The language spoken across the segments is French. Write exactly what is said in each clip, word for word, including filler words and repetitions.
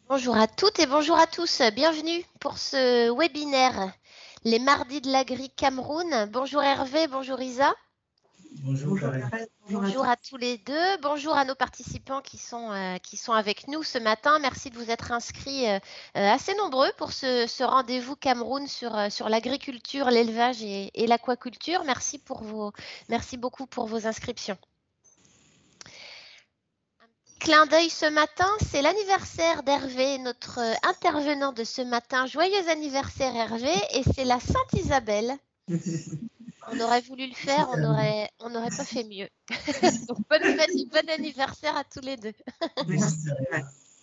Bonjour à toutes et bonjour à tous. Bienvenue pour ce webinaire Les Mardis de l'Agri Cameroun. Bonjour Hervé, bonjour Isa. Bonjour, Bonjour Karen. Karen, bonjour à Bonjour tous. à tous les deux. Bonjour à nos participants qui sont, euh, qui sont avec nous ce matin. Merci de vous être inscrits euh, euh, assez nombreux pour ce, ce rendez-vous Cameroun sur, euh, sur l'agriculture, l'élevage et, et l'aquaculture. Merci, pour vos, merci beaucoup pour vos inscriptions. Clin d'œil ce matin, c'est l'anniversaire d'Hervé, notre euh, intervenant de ce matin. Joyeux anniversaire Hervé, et c'est la Sainte Isabelle. On aurait voulu le faire, on aurait, on n'aurait pas fait mieux. Donc bonne fête et bon anniversaire à tous les deux. Merci Karen.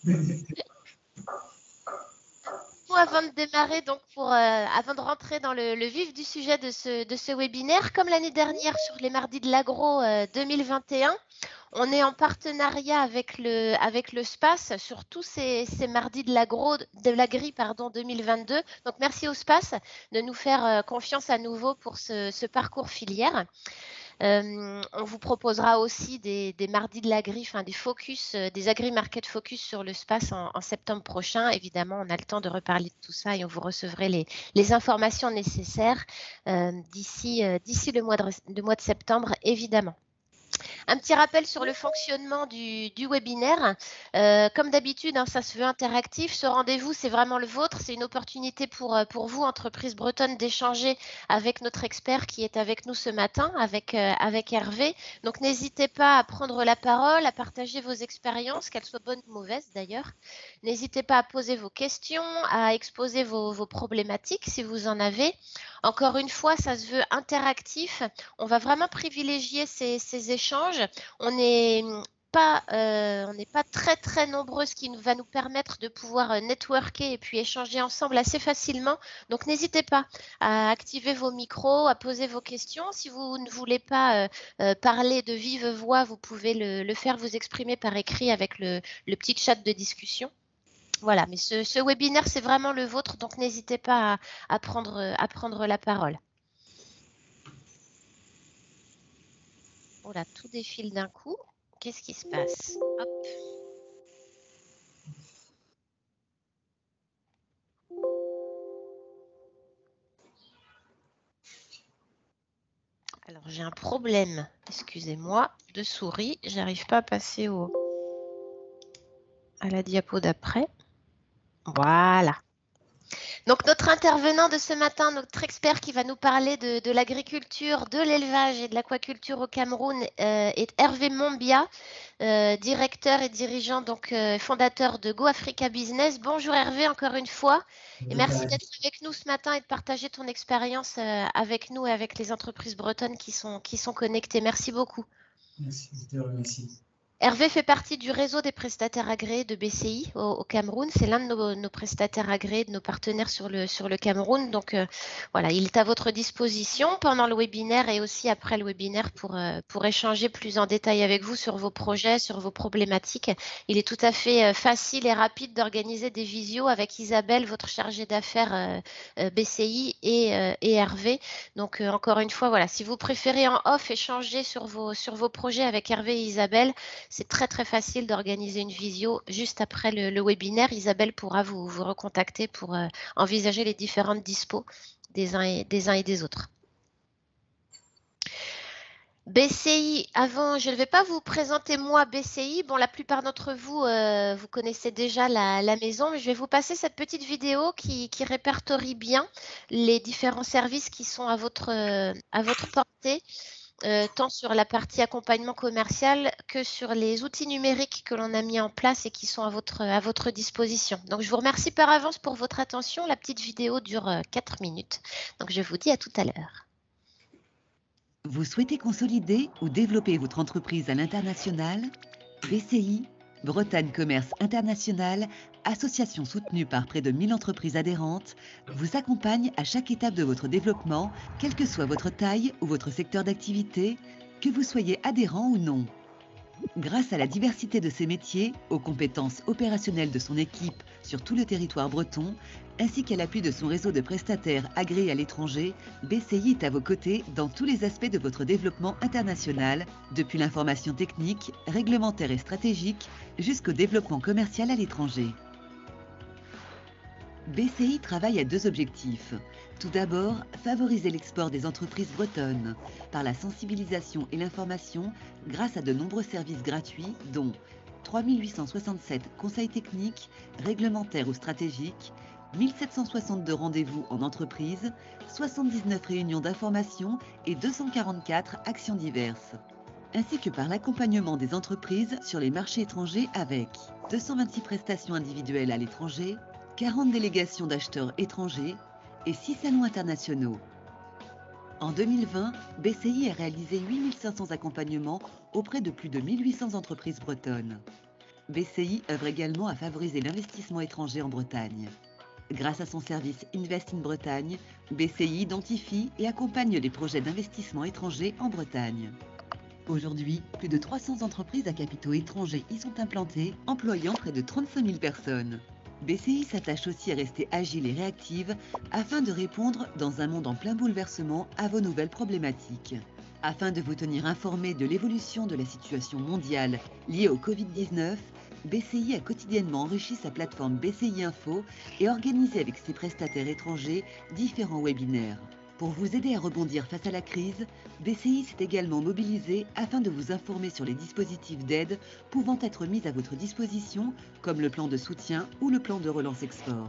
Avant de démarrer, donc pour, euh, avant de rentrer dans le, le vif du sujet de ce, de ce webinaire, comme l'année dernière sur les mardis de l'agro euh, deux mille vingt et un, on est en partenariat avec le, avec le SPACE sur tous ces, ces mardis de l'agro, de l'agri pardon, deux mille vingt-deux. Donc merci au SPACE de nous faire euh, confiance à nouveau pour ce, ce parcours filière. Euh, on vous proposera aussi des, des mardis de l'agri, enfin des focus, euh, des agri-market focus sur le SPACE en, en septembre prochain. Évidemment, on a le temps de reparler de tout ça et vous recevrez les, les informations nécessaires euh, d'ici euh, d'ici le mois de, le mois de septembre, évidemment. Un petit rappel sur le fonctionnement du, du webinaire. Euh, comme d'habitude, hein, ça se veut interactif. Ce rendez-vous, c'est vraiment le vôtre. C'est une opportunité pour, pour vous, entreprise bretonne, d'échanger avec notre expert qui est avec nous ce matin, avec, euh, avec Hervé. Donc, n'hésitez pas à prendre la parole, à partager vos expériences, qu'elles soient bonnes ou mauvaises d'ailleurs. N'hésitez pas à poser vos questions, à exposer vos, vos problématiques si vous en avez. Encore une fois, ça se veut interactif. On va vraiment privilégier ces, ces échanges. On n'est pas, euh, on n'est pas très très nombreux, ce qui nous, va nous permettre de pouvoir euh, networker et puis échanger ensemble assez facilement. Donc n'hésitez pas à activer vos micros, à poser vos questions. Si vous ne voulez pas euh, euh, parler de vive voix, vous pouvez le, le faire, vous exprimer par écrit avec le, le petit chat de discussion. Voilà, mais ce, ce webinaire, c'est vraiment le vôtre, donc n'hésitez pas à, à, prendre, à prendre la parole. Voilà, tout défile d'un coup. Qu'est-ce qui se passe? Hop. Alors, j'ai un problème, excusez-moi, de souris. J'arrive pas à passer au... à la diapo d'après. Voilà. Donc, notre intervenant de ce matin, notre expert qui va nous parler de, de l'agriculture, de l'élevage et de l'aquaculture au Cameroun euh, est Hervé Mombia, euh, directeur et dirigeant, donc euh, fondateur de Go Africa Business. Bonjour Hervé, encore une fois. Et merci d'être avec nous ce matin et de partager ton expérience euh, avec nous et avec les entreprises bretonnes qui sont, qui sont connectées. Merci beaucoup. Merci, je te remercie. Hervé fait partie du réseau des prestataires agréés de B C I au, au Cameroun. C'est l'un de nos, nos prestataires agréés, de nos partenaires sur le, sur le Cameroun. Donc euh, voilà, il est à votre disposition pendant le webinaire et aussi après le webinaire pour, euh, pour échanger plus en détail avec vous sur vos projets, sur vos problématiques. Il est tout à fait euh, facile et rapide d'organiser des visios avec Isabelle, votre chargée d'affaires euh, euh, B C I et, euh, et Hervé. Donc euh, encore une fois, voilà, si vous préférez en off échanger sur vos, sur vos projets avec Hervé et Isabelle, c'est très très facile d'organiser une visio juste après le, le webinaire. Isabelle pourra vous, vous recontacter pour euh, envisager les différentes dispos des uns et des, uns et des autres. B C I, avant, je ne vais pas vous présenter moi B C I. Bon, la plupart d'entre vous, euh, vous connaissez déjà la, la maison, mais je vais vous passer cette petite vidéo qui, qui répertorie bien les différents services qui sont à votre, euh, à votre portée. Euh, tant sur la partie accompagnement commercial que sur les outils numériques que l'on a mis en place et qui sont à votre, à votre disposition. Donc, je vous remercie par avance pour votre attention. La petite vidéo dure euh, quatre minutes. Donc, je vous dis à tout à l'heure. Vous souhaitez consolider ou développer votre entreprise à l'international? B C I, Bretagne Commerce International, association soutenue par près de mille entreprises adhérentes, vous accompagne à chaque étape de votre développement, quelle que soit votre taille ou votre secteur d'activité, que vous soyez adhérent ou non. Grâce à la diversité de ses métiers, aux compétences opérationnelles de son équipe sur tout le territoire breton, ainsi qu'à l'appui de son réseau de prestataires agréés à l'étranger, B C I est à vos côtés dans tous les aspects de votre développement international, depuis l'information technique, réglementaire et stratégique, jusqu'au développement commercial à l'étranger. B C I travaille à deux objectifs. Tout d'abord, favoriser l'export des entreprises bretonnes par la sensibilisation et l'information grâce à de nombreux services gratuits, dont trois mille huit cent soixante-sept conseils techniques, réglementaires ou stratégiques, mille sept cent soixante-deux rendez-vous en entreprise, soixante-dix-neuf réunions d'information et deux cent quarante-quatre actions diverses, ainsi que par l'accompagnement des entreprises sur les marchés étrangers avec deux cent vingt-six prestations individuelles à l'étranger, quarante délégations d'acheteurs étrangers et six salons internationaux. En deux mille vingt, B C I a réalisé huit mille cinq cents accompagnements auprès de plus de mille huit cents entreprises bretonnes. B C I œuvre également à favoriser l'investissement étranger en Bretagne. Grâce à son service Invest in Bretagne, B C I identifie et accompagne les projets d'investissement étranger en Bretagne. Aujourd'hui, plus de trois cents entreprises à capitaux étrangers y sont implantées, employant près de trente-cinq mille personnes. B C I s'attache aussi à rester agile et réactive afin de répondre, dans un monde en plein bouleversement, à vos nouvelles problématiques. Afin de vous tenir informé de l'évolution de la situation mondiale liée au Covid dix-neuf, B C I a quotidiennement enrichi sa plateforme B C I Info et organisé avec ses prestataires étrangers différents webinaires. Pour vous aider à rebondir face à la crise, B C I s'est également mobilisé afin de vous informer sur les dispositifs d'aide pouvant être mis à votre disposition, comme le plan de soutien ou le plan de relance export.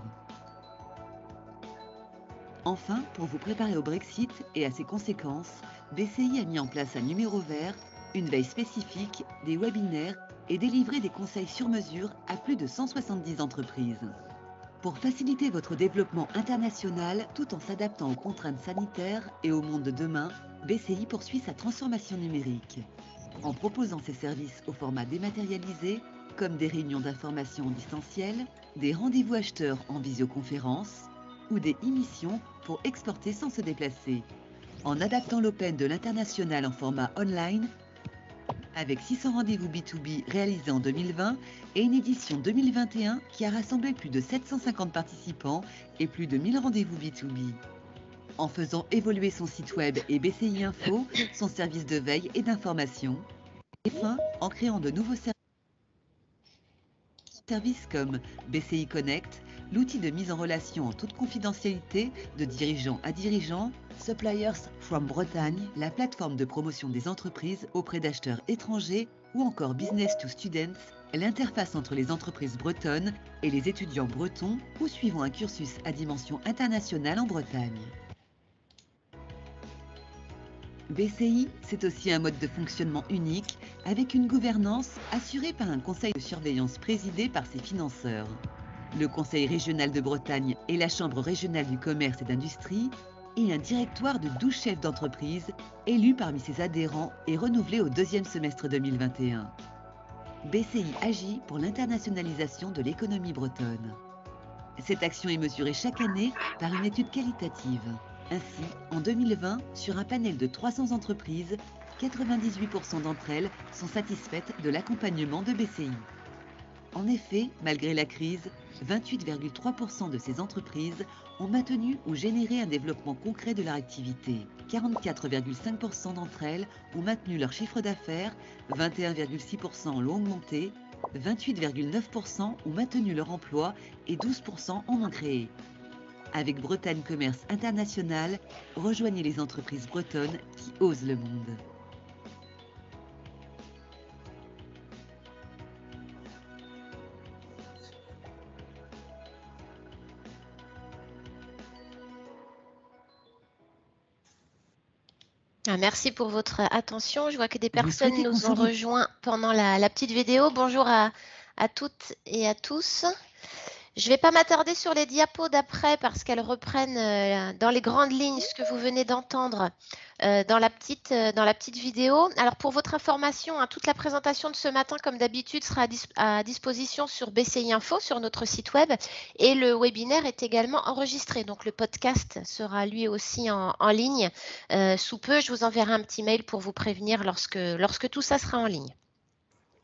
Enfin, pour vous préparer au Brexit et à ses conséquences, B C I a mis en place un numéro vert, une veille spécifique, des webinaires et délivré des conseils sur mesure à plus de cent soixante-dix entreprises. Pour faciliter votre développement international tout en s'adaptant aux contraintes sanitaires et au monde de demain, B C I poursuit sa transformation numérique. En proposant ses services au format dématérialisé, comme des réunions d'information en distanciel, des rendez-vous acheteurs en visioconférence ou des émissions pour exporter sans se déplacer. En adaptant l'Open de l'international en format online, avec six cents rendez-vous B deux B réalisés en deux mille vingt et une édition deux mille vingt et un qui a rassemblé plus de sept cent cinquante participants et plus de mille rendez-vous B deux B. En faisant évoluer son site web et B C I Info, son service de veille et d'information. Et enfin, en créant de nouveaux services comme B C I Connect, l'outil de mise en relation en toute confidentialité de dirigeant à dirigeant, Suppliers from Bretagne, la plateforme de promotion des entreprises auprès d'acheteurs étrangers, ou encore Business to Students, l'interface entre les entreprises bretonnes et les étudiants bretons ou suivant un cursus à dimension internationale en Bretagne. B C I, c'est aussi un mode de fonctionnement unique avec une gouvernance assurée par un conseil de surveillance présidé par ses financeurs. Le Conseil régional de Bretagne et la Chambre régionale du commerce et d'industrie, et un directoire de douze chefs d'entreprise élus parmi ses adhérents et renouvelés au deuxième semestre deux mille vingt et un. B C I agit pour l'internationalisation de l'économie bretonne. Cette action est mesurée chaque année par une étude qualitative. Ainsi, en deux mille vingt, sur un panel de trois cents entreprises, quatre-vingt-dix-huit pour cent d'entre elles sont satisfaites de l'accompagnement de B C I. En effet, malgré la crise, vingt-huit virgule trois pour cent de ces entreprises ont maintenu ou généré un développement concret de leur activité. quarante-quatre virgule cinq pour cent d'entre elles ont maintenu leur chiffre d'affaires, vingt et un virgule six pour cent l'ont augmenté, vingt-huit virgule neuf pour cent ont maintenu leur emploi et douze pour cent en ont créé. Avec Bretagne Commerce International, rejoignez les entreprises bretonnes qui osent le monde. Ah, merci pour votre attention. Je vois que des Vous personnes souhaitez nous ont consolider- rejoints pendant la, la petite vidéo. Bonjour à, à toutes et à tous. Je ne vais pas m'attarder sur les diapos d'après parce qu'elles reprennent euh, dans les grandes lignes ce que vous venez d'entendre euh, dans, la petite, euh, dans la petite vidéo. Alors pour votre information, hein, toute la présentation de ce matin, comme d'habitude, sera à, dis à disposition sur B C I Info, sur notre site web. Et le webinaire est également enregistré. Donc le podcast sera lui aussi en, en ligne. Euh, sous peu, je vous enverrai un petit mail pour vous prévenir lorsque, lorsque tout ça sera en ligne.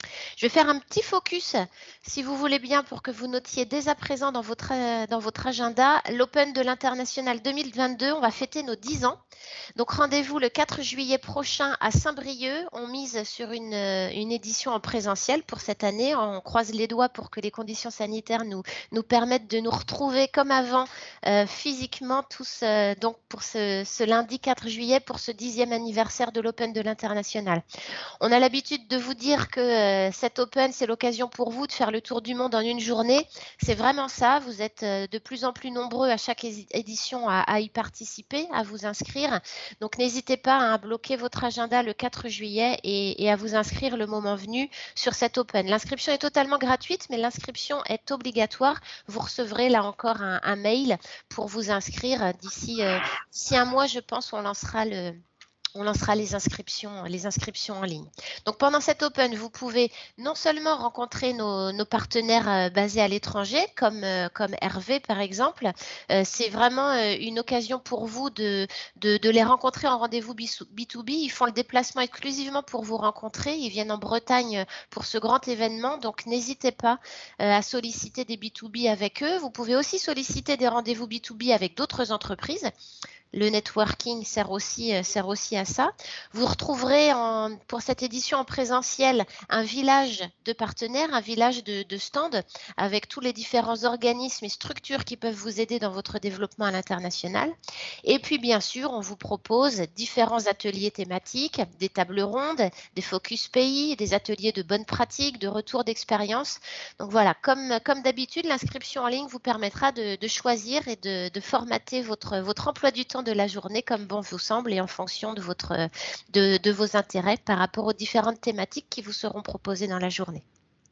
Je vais faire un petit focus, si vous voulez bien, pour que vous notiez dès à présent dans votre, dans votre agenda l'Open de l'International deux mille vingt-deux. On va fêter nos dix ans. Donc, rendez-vous le quatre juillet prochain à Saint-Brieuc. On mise sur une, une édition en présentiel pour cette année. On croise les doigts pour que les conditions sanitaires nous, nous permettent de nous retrouver comme avant euh, physiquement tous euh, donc pour ce, ce lundi quatre juillet pour ce dixième anniversaire de l'Open de l'International. On a l'habitude de vous dire que euh, cet Open, c'est l'occasion pour vous de faire le tour du monde en une journée. C'est vraiment ça. Vous êtes euh, de plus en plus nombreux à chaque édition à, à y participer, à vous inscrire. Donc, n'hésitez pas à bloquer votre agenda le quatre juillet et, et à vous inscrire le moment venu sur cet Open. L'inscription est totalement gratuite, mais l'inscription est obligatoire. Vous recevrez là encore un, un mail pour vous inscrire. D'ici euh, d'ici un mois, je pense, on lancera le... On lancera les inscriptions, les inscriptions en ligne. Donc, pendant cet Open, vous pouvez non seulement rencontrer nos, nos partenaires euh, basés à l'étranger, comme, euh, comme Hervé, par exemple. Euh, c'est vraiment euh, une occasion pour vous de, de, de les rencontrer en rendez-vous B deux B. Ils font le déplacement exclusivement pour vous rencontrer. Ils viennent en Bretagne pour ce grand événement. Donc, n'hésitez pas euh, à solliciter des B deux B avec eux. Vous pouvez aussi solliciter des rendez-vous B deux B avec d'autres entreprises. Le networking sert aussi, sert aussi à ça. Vous retrouverez en, pour cette édition en présentiel un village de partenaires, un village de, de stands avec tous les différents organismes et structures qui peuvent vous aider dans votre développement à l'international. Et puis, bien sûr, on vous propose différents ateliers thématiques, des tables rondes, des focus pays, des ateliers de bonnes pratiques, de retour d'expérience. Donc voilà, comme, comme d'habitude, l'inscription en ligne vous permettra de, de choisir et de, de formater votre, votre emploi du temps de la journée comme bon vous semble et en fonction de, votre, de, de vos intérêts par rapport aux différentes thématiques qui vous seront proposées dans la journée.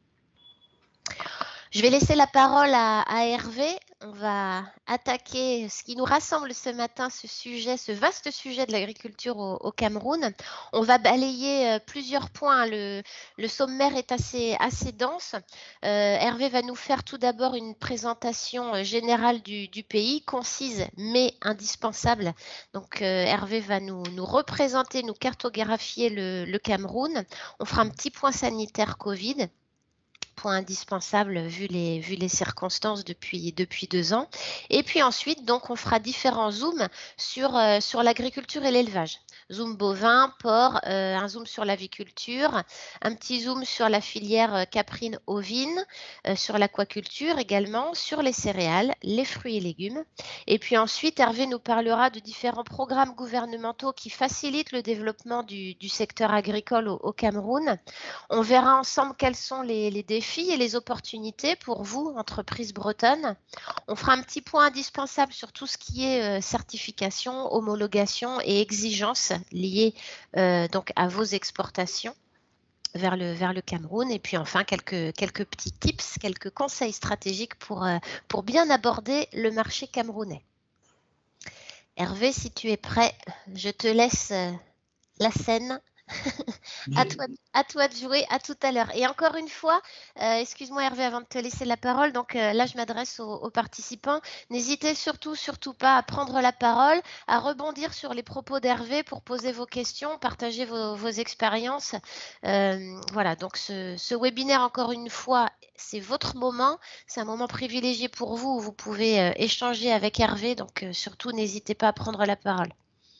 Je vais laisser la parole à, à Hervé. On va attaquer ce qui nous rassemble ce matin, ce sujet, ce vaste sujet de l'agriculture au, au Cameroun. On va balayer plusieurs points. Le, le sommaire est assez, assez dense. Euh, Hervé va nous faire tout d'abord une présentation générale du, du pays, concise mais indispensable. Donc euh, Hervé va nous, nous représenter, nous cartographier le, le Cameroun. On fera un petit point sanitaire Covid. Point indispensable vu les, vu les circonstances depuis, depuis deux ans. Et puis ensuite, donc, on fera différents zooms sur, euh, sur l'agriculture et l'élevage. Zoom bovin, porc, euh, un zoom sur l'aviculture, un petit zoom sur la filière caprine ovine, euh, sur l'aquaculture également, sur les céréales, les fruits et légumes. Et puis ensuite, Hervé nous parlera de différents programmes gouvernementaux qui facilitent le développement du, du secteur agricole au, au Cameroun. On verra ensemble quels sont les, les défis et les opportunités pour vous, entreprise bretonne. On fera un petit point indispensable sur tout ce qui est euh, certification, homologation et exigences liées euh, donc à vos exportations vers le, vers le Cameroun. Et puis enfin, quelques, quelques petits tips, quelques conseils stratégiques pour, euh, pour bien aborder le marché camerounais. Hervé, si tu es prêt, je te laisse euh, la scène. à, toi, à toi de jouer, à tout à l'heure. Et encore une fois, euh, excuse-moi Hervé avant de te laisser la parole, donc euh, là je m'adresse aux, aux participants, n'hésitez surtout, surtout pas à prendre la parole, à rebondir sur les propos d'Hervé pour poser vos questions, partager vos, vos expériences. Euh, voilà, donc ce, ce webinaire, encore une fois, c'est votre moment, c'est un moment privilégié pour vous où vous pouvez euh, échanger avec Hervé, donc euh, surtout n'hésitez pas à prendre la parole.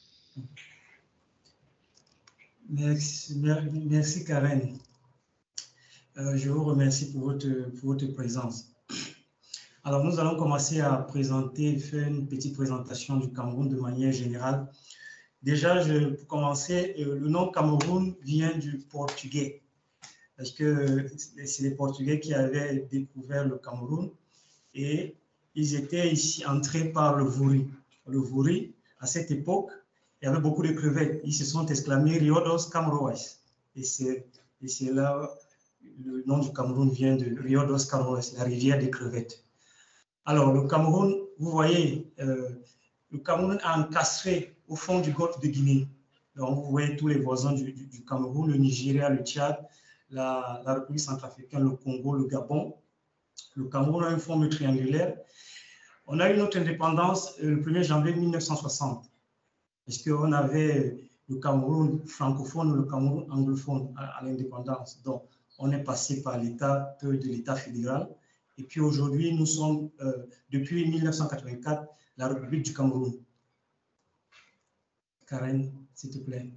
Merci, merci Karen. Euh, je vous remercie pour votre, pour votre présence. Alors, nous allons commencer à présenter, faire une petite présentation du Cameroun de manière générale. Déjà, je, pour commencer, euh, le nom Cameroun vient du portugais, parce que c'est les Portugais qui avaient découvert le Cameroun et ils étaient ici entrés par le Vouri. Le Vouri, à cette époque, il y avait beaucoup de crevettes. Ils se sont exclamés Riodos Cameroes. Et c'est là, le nom du Cameroun vient de Riodos Cameroes, la rivière des crevettes. Alors, le Cameroun, vous voyez, euh, le Cameroun est encastré au fond du golfe de Guinée. Donc, vous voyez tous les voisins du, du, du Cameroun, le Nigeria, le Tchad, la, la République centrafricaine, le Congo, le Gabon. Le Cameroun a une forme triangulaire. On a eu notre indépendance euh, le premier janvier mille neuf cent soixante. Parce qu'on avait le Cameroun francophone ou le Cameroun anglophone à, à l'indépendance. Donc, on est passé par l'État, peu de l'État fédéral. Et puis aujourd'hui, nous sommes, euh, depuis mille neuf cent quatre-vingt-quatre, la République du Cameroun. Karen, s'il te plaît.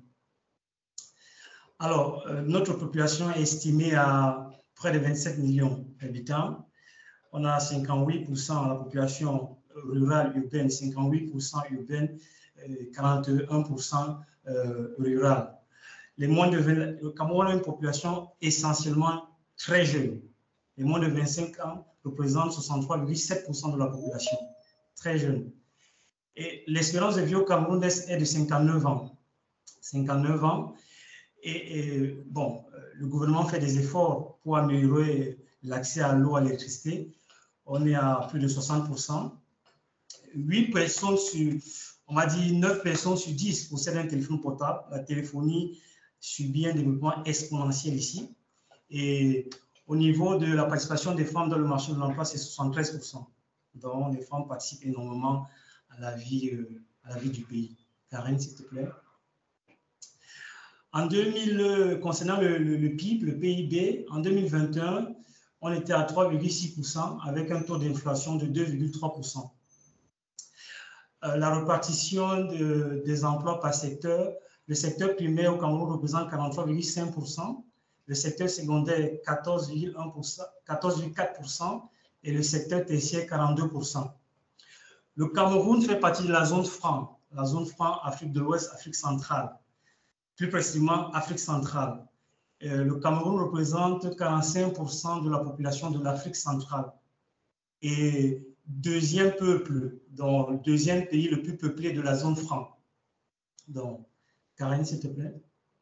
Alors, euh, notre population est estimée à près de vingt-sept millions d'habitants. On a cinquante-huit pour cent de la population rurale urbaine, cinquante-huit pour cent urbaine, quarante et un pour cent euh, rurale. Les moins de vingt, le Cameroun a une population essentiellement très jeune. Les moins de vingt-cinq ans représentent soixante-trois virgule sept pour cent de la population, très jeune. Et l'espérance de vie au Cameroun est de cinquante-neuf ans. cinquante-neuf ans. Et, et bon, le gouvernement fait des efforts pour améliorer l'accès à l'eau, à l'électricité. On est à plus de soixante pour cent. huit personnes sur, on va dire neuf personnes sur dix possèdent un téléphone portable. La téléphonie subit un développement exponentiel ici. Et au niveau de la participation des femmes dans le marché de l'emploi, c'est soixante-treize pour cent. Donc, les femmes participent énormément à la vie, euh, à la vie du pays. Karen, s'il te plaît. En deux mille, concernant le, le, le P I B, le P I B, en deux mille vingt et un, on était à trois virgule six pour cent avec un taux d'inflation de deux virgule trois pour cent. Euh, la répartition de, des emplois par secteur, le secteur primaire au Cameroun représente quarante-trois virgule cinq pour cent, le secteur secondaire quatorze virgule un pour cent, quatorze virgule quatre pour cent et le secteur tertiaire quarante-deux pour cent. Le Cameroun fait partie de la zone franc, la zone franc Afrique de l'Ouest, Afrique centrale. Plus précisément Afrique centrale. Euh, le Cameroun représente quarante-cinq pour cent de la population de l'Afrique centrale. Et deuxième peuple, donc le deuxième pays le plus peuplé de la zone franc. Donc, Karen, s'il te plaît.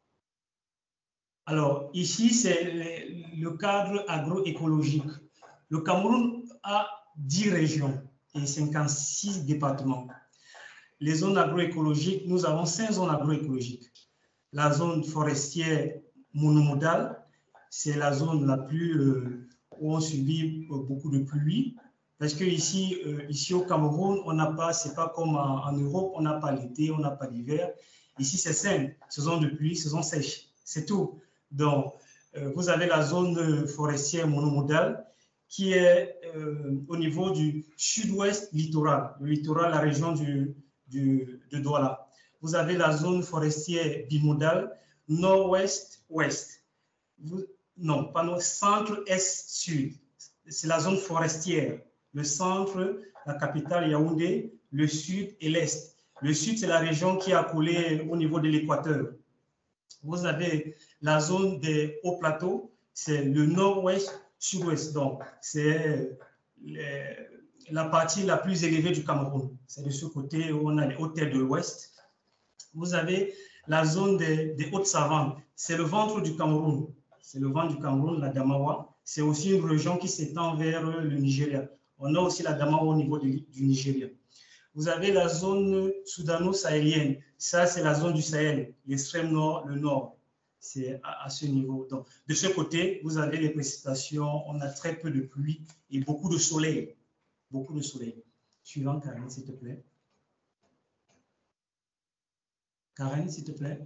Alors, ici, c'est le cadre agroécologique. Le Cameroun a dix régions et cinquante-six départements. Les zones agroécologiques, nous avons cinq zones agroécologiques. La zone forestière monomodale, c'est la zone la plus euh, où on subit euh, beaucoup de pluie. Parce que ici, euh, ici au Cameroun, on n'a pas, c'est pas comme en, en Europe, on n'a pas l'été, on n'a pas l'hiver. Ici, c'est simple, saison de pluie, saison sèche, c'est tout. Donc, euh, vous avez la zone forestière monomodale qui est euh, au niveau du sud-ouest littoral, le littoral, la région du, du, de Douala. Vous avez la zone forestière bimodale, nord-ouest-ouest. Non, pas nord, centre-est-sud. C'est la zone forestière. Le centre, la capitale Yaoundé, le sud et l'est. Le sud, c'est la région qui est accolée au niveau de l'équateur. Vous avez la zone des hauts plateaux, c'est le nord-ouest-sud-ouest. Donc, c'est la partie la plus élevée du Cameroun. C'est de ce côté où on a les hautes terres de l'ouest. Vous avez la zone des, des hautes savanes. C'est le ventre du Cameroun. C'est le ventre du Cameroun, la Damawa. C'est aussi une région qui s'étend vers le Nigeria. On a aussi la Damawa au niveau de, du Nigeria. Vous avez la zone soudano-sahélienne. Ça, c'est la zone du Sahel, l'extrême nord, le nord. C'est à, à ce niveau. Donc, de ce côté, vous avez les précipitations. On a très peu de pluie et beaucoup de soleil. Beaucoup de soleil. Suivant, Karen, s'il te plaît. Karen, s'il te plaît.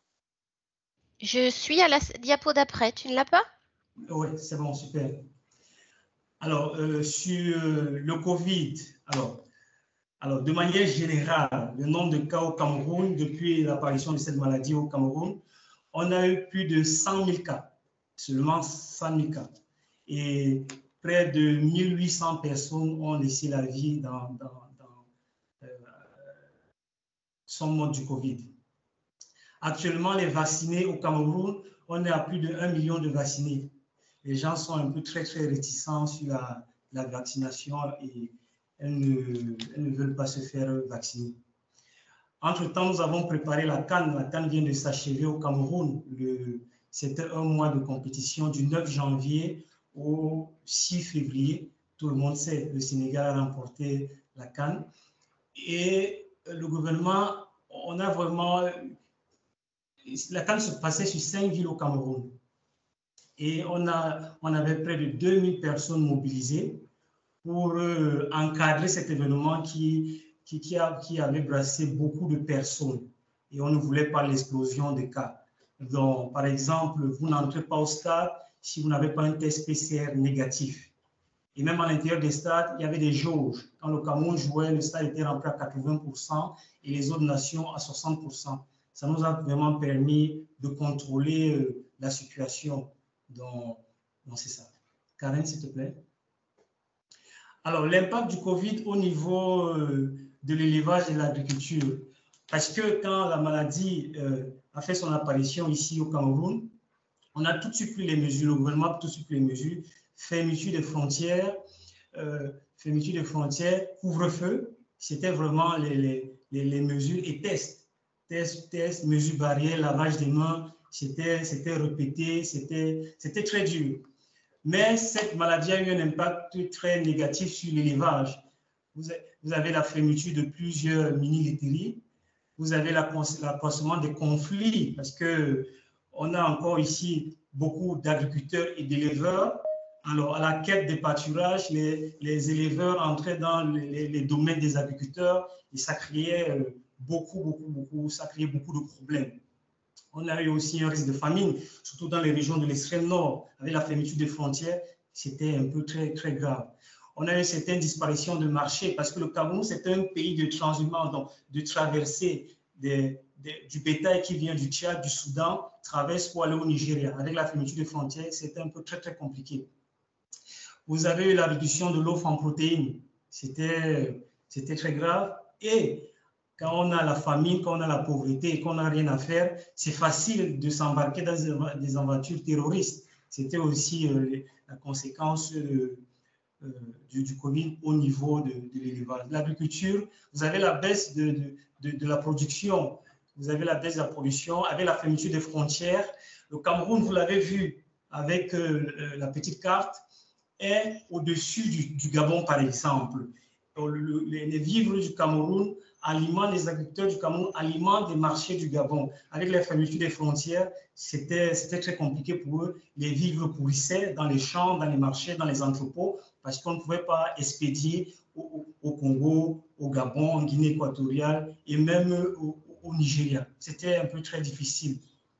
Je suis à la diapo d'après. Tu ne l'as pas? Oui, c'est bon, super. Alors, euh, sur euh, le Covid, alors, alors, de manière générale, le nombre de cas au Cameroun, depuis l'apparition de cette maladie au Cameroun, on a eu plus de cent mille cas, seulement cent mille cas. Et près de mille huit cents personnes ont laissé la vie dans, dans, dans euh, son mode du Covid. Actuellement, les vaccinés au Cameroun, on est à plus de un million de vaccinés. Les gens sont un peu très, très réticents sur la, la vaccination et elles ne, elles ne veulent pas se faire vacciner. Entre-temps, nous avons préparé la CAN. La CAN vient de s'achever au Cameroun. C'était un mois de compétition du neuf janvier au six février. Tout le monde sait, le Sénégal a remporté la CAN. Et le gouvernement, on a vraiment... La CAN se passait sur cinq villes au Cameroun. Et on, a, on avait près de deux mille personnes mobilisées pour euh, encadrer cet événement qui, qui, qui, a, qui avait brassé beaucoup de personnes. Et on ne voulait pas l'explosion des cas. Donc, par exemple, vous n'entrez pas au stade si vous n'avez pas un test P C R négatif. Et même à l'intérieur des stades, il y avait des jauges. Quand le Cameroun jouait, le stade était rempli à quatre-vingts pour cent et les autres nations à soixante pour cent. Ça nous a vraiment permis de contrôler euh, la situation. Donc, donc c'est ça. Karen, s'il te plaît. Alors, l'impact du Covid au niveau euh, de l'élevage et de l'agriculture. Parce que quand la maladie euh, a fait son apparition ici au Cameroun, on a tout de suite pris les mesures, le gouvernement a tout de suite pris les mesures, fermeture des frontières, euh, fermeture des frontières, couvre-feu, c'était vraiment les, les, les, les mesures et tests, tests, tests, mesures barrières, lavage des mains, c'était répété, c'était très dur. Mais cette maladie a eu un impact très négatif sur l'élevage. Vous, vous avez la fermeture de plusieurs mini-laiteries, vous avez l'accroissement des conflits, parce qu'on a encore ici beaucoup d'agriculteurs et d'éleveurs. Alors, à la quête des pâturages, les, les éleveurs entraient dans les, les domaines des agriculteurs et ça créait beaucoup, beaucoup, beaucoup, ça créait beaucoup de problèmes. On a eu aussi un risque de famine, surtout dans les régions de l'extrême nord. Avec la fermeture des frontières, c'était un peu très, très grave. On a eu certaines disparitions de marché parce que le Cameroun, c'est un pays de transhumance, donc de traversée des, des, du bétail qui vient du Tchad, du Soudan, traverse pour aller au Nigeria. Avec la fermeture des frontières, c'était un peu très, très compliqué. Vous avez eu la réduction de l'offre en protéines. C'était très grave. Et quand on a la famine, quand on a la pauvreté et qu'on n'a rien à faire, c'est facile de s'embarquer dans des aventures terroristes. C'était aussi euh, la conséquence euh, euh, du, du Covid au niveau de, de l'élevage. L'agriculture, vous avez la baisse de, de, de, de la production, vous avez la baisse de la production avec la fermeture des frontières. Le Cameroun, vous l'avez vu avec euh, la petite carte, est au-dessus du, du Gabon, par exemple. Le, les, les vivres du Cameroun alimentent les agriculteurs du Cameroun, alimentent les marchés du Gabon. Avec la fermeture des frontières, c'était très compliqué pour eux. Les vivres pourrissaient dans les champs, dans les marchés, dans les entrepôts, parce qu'on ne pouvait pas expédier au, au Congo, au Gabon, en Guinée équatoriale et même au, au Nigeria. C'était un peu très difficile.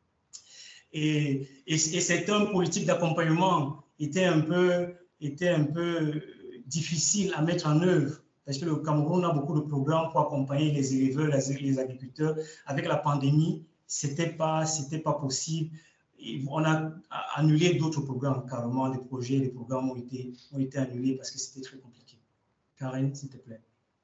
Et, et, et certains politiques d'accompagnement étaient un peu, étaient un peu difficiles à mettre en œuvre. Parce que le Cameroun a beaucoup de programmes pour accompagner les éleveurs, les agriculteurs. Avec la pandémie, ce n'était pas, c'était pas possible. Et on a annulé d'autres programmes, carrément, des projets, des programmes ont été, ont été annulés parce que c'était très compliqué. Karen, s'il te plaît.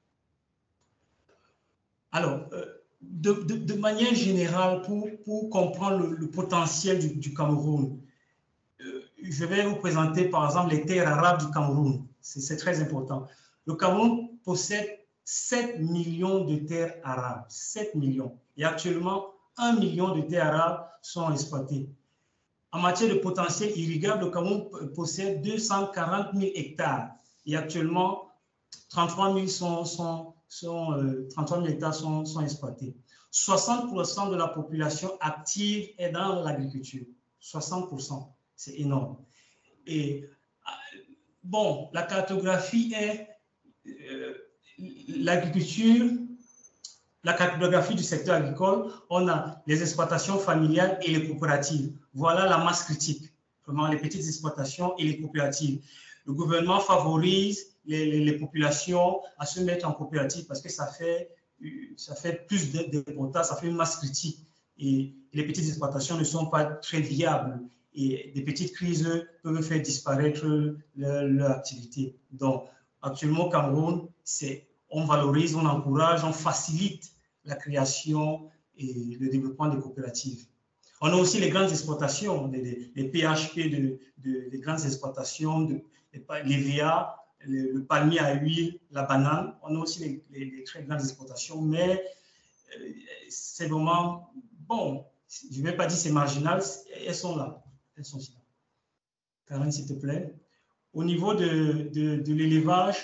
Alors, de, de, de manière générale, pour, pour comprendre le, le potentiel du, du Cameroun, je vais vous présenter, par exemple, les terres arables du Cameroun. C'est très important. Le Cameroun possède sept millions de terres arables. sept millions. Et actuellement, un million de terres arables sont exploitées. En matière de potentiel irrigable, le Cameroun possède deux cent quarante mille hectares. Et actuellement, trente-trois mille, sont, sont, sont, euh, trente-trois mille hectares sont, sont exploités. soixante pour cent de la population active est dans l'agriculture. soixante pour cent, c'est énorme. Et bon, la cartographie est euh, l'agriculture, la cartographie du secteur agricole. On a les exploitations familiales et les coopératives. Voilà la masse critique, vraiment les petites exploitations et les coopératives. Le gouvernement favorise les, les, les populations à se mettre en coopérative parce que ça fait, ça fait plus d'importance, ça fait une masse critique. Et les petites exploitations ne sont pas très viables. Et des petites crises peuvent faire disparaître leur, leur activité. Donc, actuellement, au Cameroun, on valorise, on encourage, on facilite la création et le développement des coopératives. On a aussi les grandes exploitations, les, les P H P, de, de, les grandes exploitations, de, les V A, le, le palmier à huile, la banane. On a aussi les, les, les très grandes exploitations, mais euh, c'est vraiment, bon, je ne vais pas dire c'est marginal, elles sont là. Elles sont là. Karen, s'il te plaît. Au niveau de, de, de l'élevage,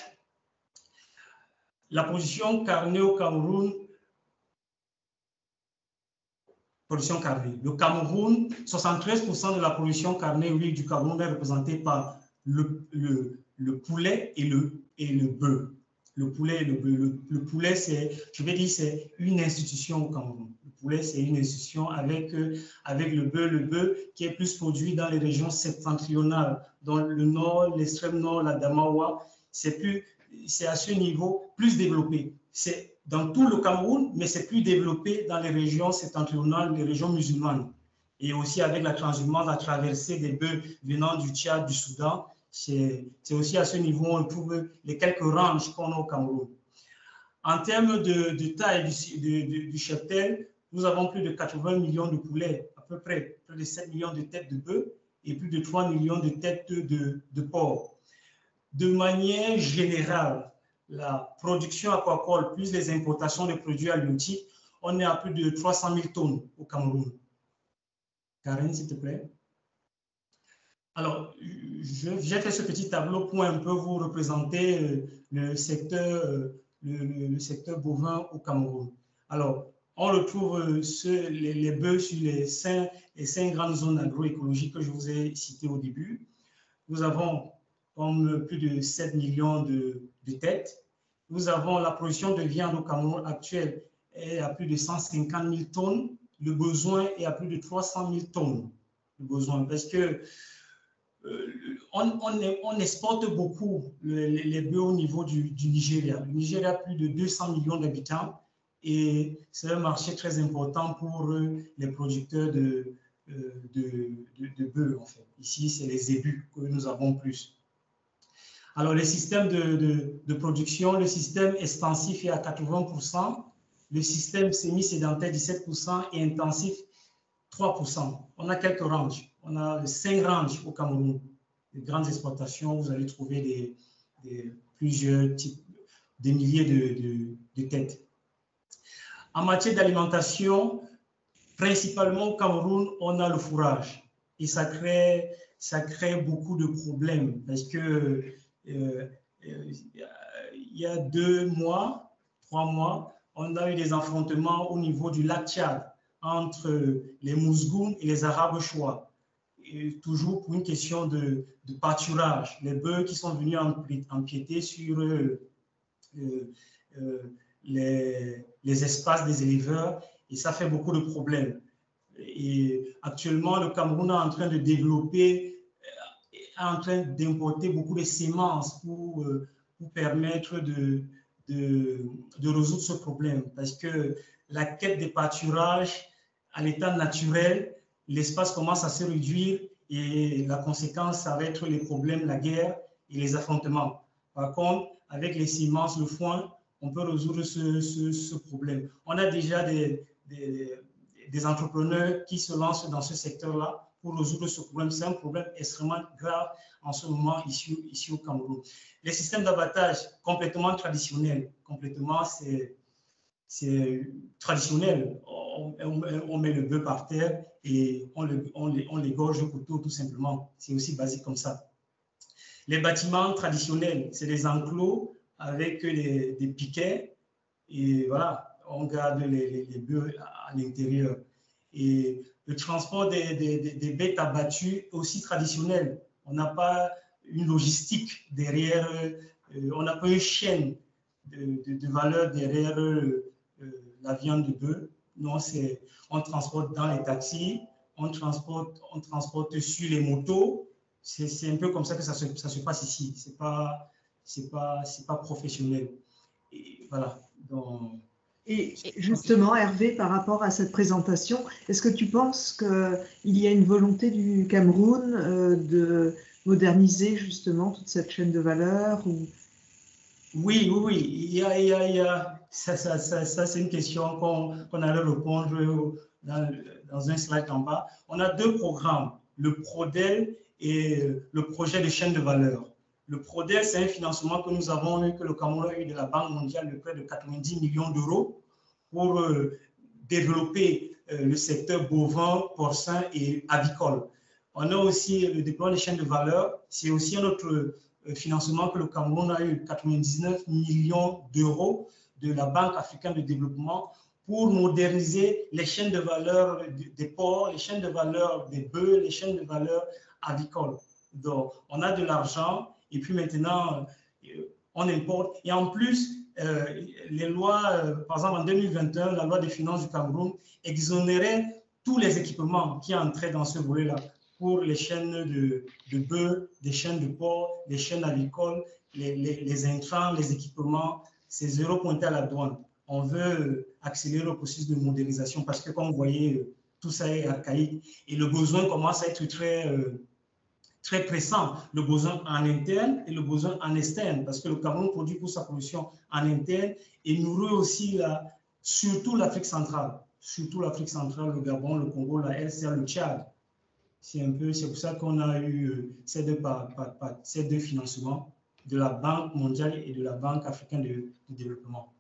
la production carnée au Cameroun, production carnée. Le Cameroun, soixante-treize pour cent de la production carnée oui, du Cameroun est représentée par le, le, le poulet et le, et le bœuf. Le poulet, le, le, le poulet c'est, je vais dire, c'est une institution au Cameroun. Le poulet, c'est une institution avec, euh, avec le bœuf, le bœuf qui est plus produit dans les régions septentrionales, dans le nord, l'extrême nord, la Damawa. C'est plus, c'est à ce niveau plus développé. C'est dans tout le Cameroun, mais c'est plus développé dans les régions septentrionales, les régions musulmanes. Et aussi avec la transhumance, la traversée des bœufs venant du Tchad, du Soudan. C'est aussi à ce niveau où on trouve les quelques ranges qu'on a au Cameroun. En termes de, de taille du, de, de, du cheptel, nous avons plus de quatre-vingts millions de poulets, à peu près, plus de sept millions de têtes de bœufs et plus de trois millions de têtes de, de, de porc. De manière générale, la production aquacole plus les importations de produits halieutiques, on est à plus de trois cent mille tonnes au Cameroun. Karen, s'il te plaît. Alors, j'ai fait ce petit tableau pour un peu vous représenter le secteur, le, le secteur bovin au Cameroun. Alors, on retrouve ce, les, les bœufs sur les cinq, les cinq grandes zones agroécologiques que je vous ai citées au début. Nous avons comme plus de sept millions de, de têtes. Nous avons la production de viande au Cameroun actuelle est à plus de cent cinquante mille tonnes. Le besoin est à plus de trois cent mille tonnes. Le besoin, parce que euh, on, on, on exporte beaucoup les, les bœufs au niveau du, du Nigeria. Le Nigeria a plus de deux cents millions d'habitants et c'est un marché très important pour les producteurs de, de, de, de bœufs. En fait. Ici, c'est les zébus que nous avons plus. Alors, le système de, de, de production, le système extensif est à quatre-vingts pour cent, le système semi-sédentaire dix-sept pour cent et intensif trois pour cent. On a quelques ranges. On a cinq ranges au Cameroun. Des grandes exploitations, vous allez trouver des, des, plusieurs types, des milliers de, de, de têtes. En matière d'alimentation, principalement au Cameroun, on a le fourrage. Et ça crée, ça crée beaucoup de problèmes parce que euh, il y a deux mois, trois mois, on a eu des affrontements au niveau du lac Tchad entre les Mousgoum et les Arabes Chois. Et toujours pour une question de, de pâturage. Les bœufs qui sont venus empiéter sur euh, euh, les, les espaces des éleveurs et ça fait beaucoup de problèmes. Et actuellement, le Cameroun est en train de développer, est en train d'importer beaucoup de semences pour, euh, pour permettre de, de, de résoudre ce problème. Parce que la quête des pâturages à l'état naturel, l'espace commence à se réduire et la conséquence, ça va être les problèmes, la guerre et les affrontements. Par contre, avec les semences, le foin, on peut résoudre ce, ce, ce problème. On a déjà des, des, des entrepreneurs qui se lancent dans ce secteur-là pour résoudre ce problème. C'est un problème extrêmement grave en ce moment ici, ici au Cameroun. Les systèmes d'abattage complètement traditionnels, complètement, c'est c'est traditionnel. On, on, on met le bœuf par terre et on, le, on, on l'égorge au couteau tout simplement. C'est aussi basique comme ça. Les bâtiments traditionnels, c'est des enclos avec les, des piquets et voilà, on garde les, les, les bœufs à l'intérieur. Et le transport des, des, des bêtes abattues est aussi traditionnel. On n'a pas une logistique derrière, euh, on n'a pas une chaîne de, de, de valeur derrière euh, la viande de bœuf. Non, c'est on transporte dans les taxis, on transporte, on transporte sur les motos. C'est un peu comme ça que ça se, ça se passe ici. C'est pas, c'est pas, c'est pas professionnel. Et voilà. Donc, et justement, Hervé, par rapport à cette présentation, est-ce que tu penses qu'il y a une volonté du Cameroun euh, de moderniser justement toute cette chaîne de valeur ou... Oui, oui, oui. Il y a, il y a, il y a... Ça, ça, ça, ça c'est une question qu'on qu'on allait répondre dans, dans un slide en bas. On a deux programmes, le PRODEL et le projet de chaîne de valeur. Le PRODEL, c'est un financement que nous avons eu, que le Cameroun a eu de la Banque mondiale de près de quatre-vingt-dix millions d'euros pour euh, développer euh, le secteur bovin, porcin et avicole. On a aussi le déploiement des chaînes de valeur. C'est aussi un autre financement que le Cameroun a eu, quatre-vingt-dix-neuf millions d'euros de la Banque africaine de développement pour moderniser les chaînes de valeur des porcs, les chaînes de valeur des bœufs, les chaînes de valeur avicoles. Donc, on a de l'argent et puis maintenant, on importe. Et en plus, euh, les lois, euh, par exemple en deux mille vingt et un, la loi des finances du Cameroun exonérait tous les équipements qui entraient dans ce volet-là pour les chaînes de, de bœufs, des chaînes de porc, les chaînes avicoles, les, les, les intrants, les équipements, c'est zéro pointé à la douane. On veut accélérer le processus de modélisation parce que, comme vous voyez, tout ça est archaïque et le besoin commence à être très, euh, très pressant. Le besoin en interne et le besoin en externe parce que le Cameroun produit pour sa production en interne et nourrit aussi la, surtout l'Afrique centrale, surtout l'Afrique centrale, le Gabon, le Congo, la R C A, le Tchad. C'est un peu, c'est pour ça qu'on a eu ces deux, par, par, par, ces deux financements de la Banque mondiale et de la Banque africaine de, de développement.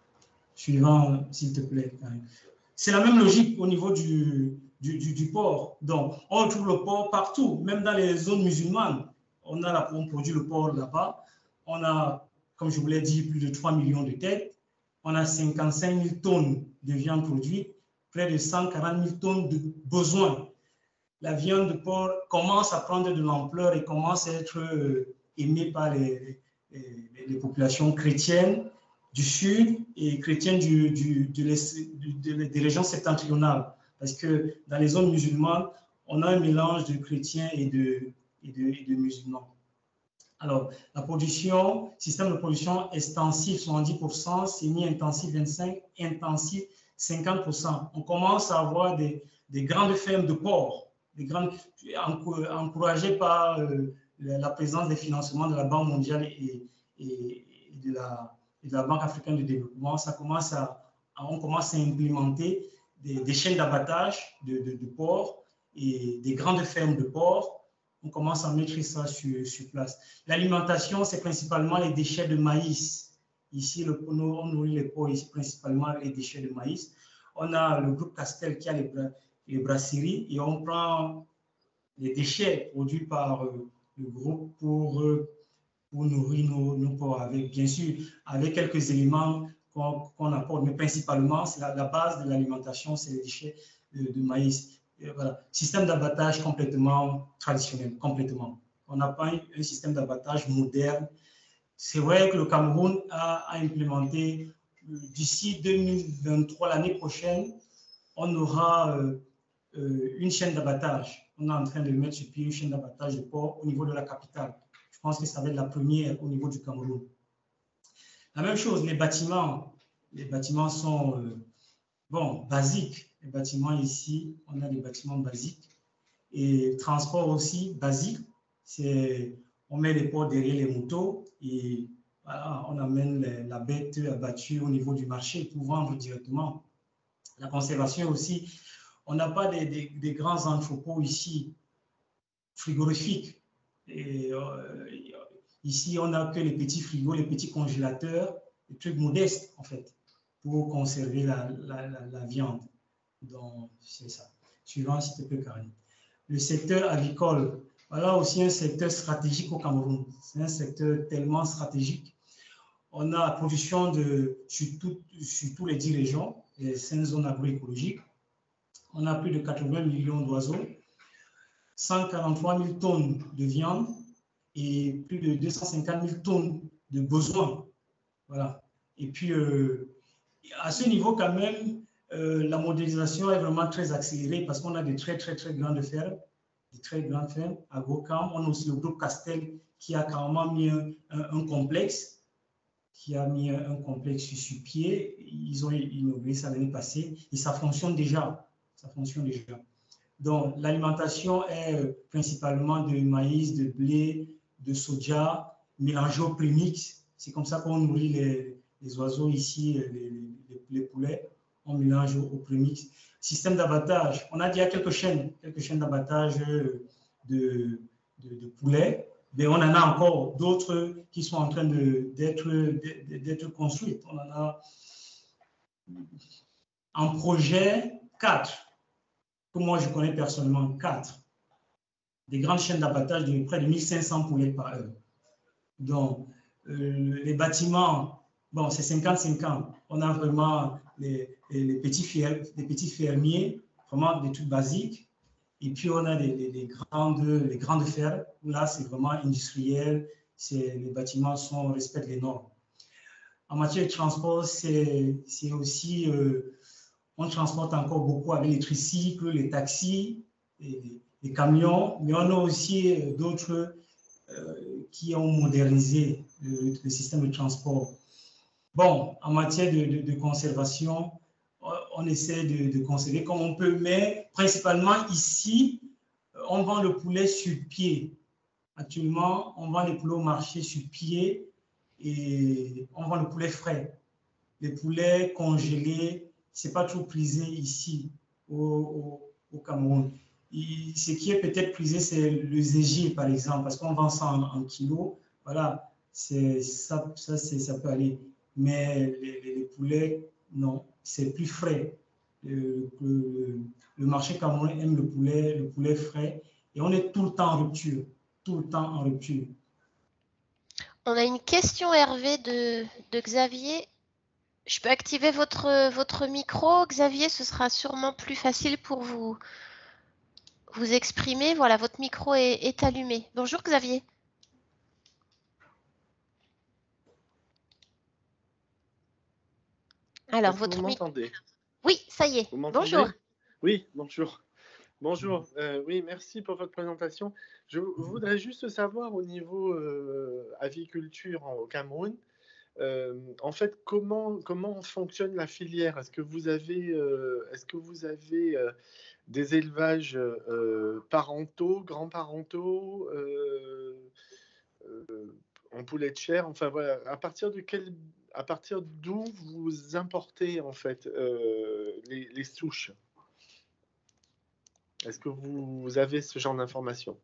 Suivant, s'il te plaît. C'est la même logique au niveau du, du, du, du port. Donc, on retrouve le port partout, même dans les zones musulmanes. On, a la, on produit le port là-bas. On a, comme je vous l'ai dit, plus de trois millions de têtes. On a cinquante-cinq mille tonnes de viande produite, près de cent quarante mille tonnes de besoins. La viande de porc commence à prendre de l'ampleur et commence à être euh, aimée par les, les, les populations chrétiennes du Sud et chrétiennes du, du, de de, des régions septentrionales. Parce que dans les zones musulmanes, on a un mélange de chrétiens et de, et de, et de musulmans. Alors, la production, système de production extensif soixante-dix pour cent, semi-intensif vingt-cinq pour cent, intensif cinquante pour cent. On commence à avoir des, des grandes fermes de porc, des grandes, encouragées par euh, la présence des financements de la Banque mondiale et, et, et, de la, et de la Banque africaine de développement. Ça commence à, on commence à implémenter des, des chaînes d'abattage de, de, de porc et des grandes fermes de porc. On commence à mettre ça sur, sur place. L'alimentation, c'est principalement les déchets de maïs. Ici, le, on nourrit les porcs, ici, principalement les déchets de maïs. On a le groupe Castel qui a les, les brasseries et on prend les déchets produits par euh, le groupe pour, euh, pour nourrir nos, nos porcs, avec, bien sûr, avec quelques éléments qu'on qu'on apporte, mais principalement, c'est la, la base de l'alimentation, c'est les déchets de, de maïs. Et voilà. Système d'abattage complètement traditionnel, complètement. On n'a pas un, un système d'abattage moderne. C'est vrai que le Cameroun a, a implémenté, euh, d'ici deux mille vingt-trois, l'année prochaine, on aura euh, euh, une chaîne d'abattage. On est en train de mettre sur pied une chaîne d'abattage de porc au niveau de la capitale. Je pense que ça va être la première au niveau du Cameroun. La même chose, les bâtiments. Les bâtiments sont euh, bon, basiques. Les bâtiments ici, on a des bâtiments basiques. Et transport aussi basique. C'est, on met les porcs derrière les motos et voilà, on amène les, la bête abattue au niveau du marché pour vendre directement. La conservation aussi. On n'a pas des, des, des grands entrepôts ici, frigorifiques. Et, euh, ici, on n'a que les petits frigos, les petits congélateurs, des trucs modestes, en fait, pour conserver la, la, la, la viande. Donc, c'est ça. Suivant, s'il te plaît, Karine. Le secteur avicole, voilà aussi un secteur stratégique au Cameroun. C'est un secteur tellement stratégique. On a la production de, sur, tout, sur tous les dix régions, les cinq zones agroécologiques. On a plus de quatre-vingts millions d'oiseaux, cent quarante-trois mille tonnes de viande et plus de deux cent cinquante mille tonnes de besoins. Voilà. Et puis, euh, à ce niveau, quand même, euh, la modélisation est vraiment très accélérée parce qu'on a des très, très, très grandes fermes, des très grandes fermes. À Gokam, on a aussi le groupe Castel qui a carrément mis un, un, un complexe, qui a mis un, un complexe sur pied. Ils ont inauguré ça l'année passée et ça fonctionne déjà. Ça fonctionne déjà. Donc, l'alimentation est principalement de maïs, de blé, de soja, mélangé au prémix. C'est comme ça qu'on nourrit les, les oiseaux ici, les, les, les poulets. On mélange au, au prémix. Système d'abattage. On a déjà quelques chaînes, quelques chaînes d'abattage de, de, de poulets. Mais on en a encore d'autres qui sont en train d'être d'être construites. On en a en projet quatre. Que moi je connais personnellement, quatre, des grandes chaînes d'abattage de près de mille cinq cents poulets par heure. Donc, euh, les bâtiments, bon, c'est cinquante cinquante. On a vraiment les, les, les, petits fer, les petits fermiers, vraiment des trucs basiques. Et puis, on a les, les, les, grandes, les grandes fermes, où là, c'est vraiment industriel. les bâtiments sont, respectent les normes. En matière de transport, c'est aussi, euh, on transporte encore beaucoup avec les tricycles, les taxis, les, les camions, mais on a aussi d'autres euh, qui ont modernisé le, le système de transport. Bon, en matière de, de, de conservation, on essaie de, de conserver comme on peut, mais principalement ici, on vend le poulet sur pied. Actuellement, on vend les poulets au marché sur pied et on vend le poulet frais. Les poulets congelés, ce n'est pas trop prisé ici au, au, au Cameroun. Et ce qui est peut-être prisé, c'est le zégier, par exemple, parce qu'on vend ça en, en kilos. Voilà, ça, ça, ça peut aller. Mais les, les, les poulets, non, c'est plus frais. Le, le, le marché camerounais aime le poulet, le poulet frais. Et on est tout le temps en rupture. Tout le temps en rupture. On a une question, Hervé, de, de Xavier. Je peux activer votre, votre micro, Xavier, ce sera sûrement plus facile pour vous, vous exprimer. Voilà, votre micro est, est allumé. Bonjour, Xavier. Alors, votre micro. Vous m'entendez? Oui, ça y est. Vous bonjour. Oui, bonjour. Bonjour, euh, oui, merci pour votre présentation. Je voudrais juste savoir au niveau euh, aviculture au Cameroun, euh, en fait, comment, comment fonctionne la filière? Est-ce que vous avez, euh, est-ce que vous avez euh, des élevages euh, parentaux, grands-parentaux, euh, euh, en poulet de chair? Enfin voilà, à partir de quel, à partir d'où vous importez en fait euh, les, les souches? Est-ce que vous avez ce genre d'informations?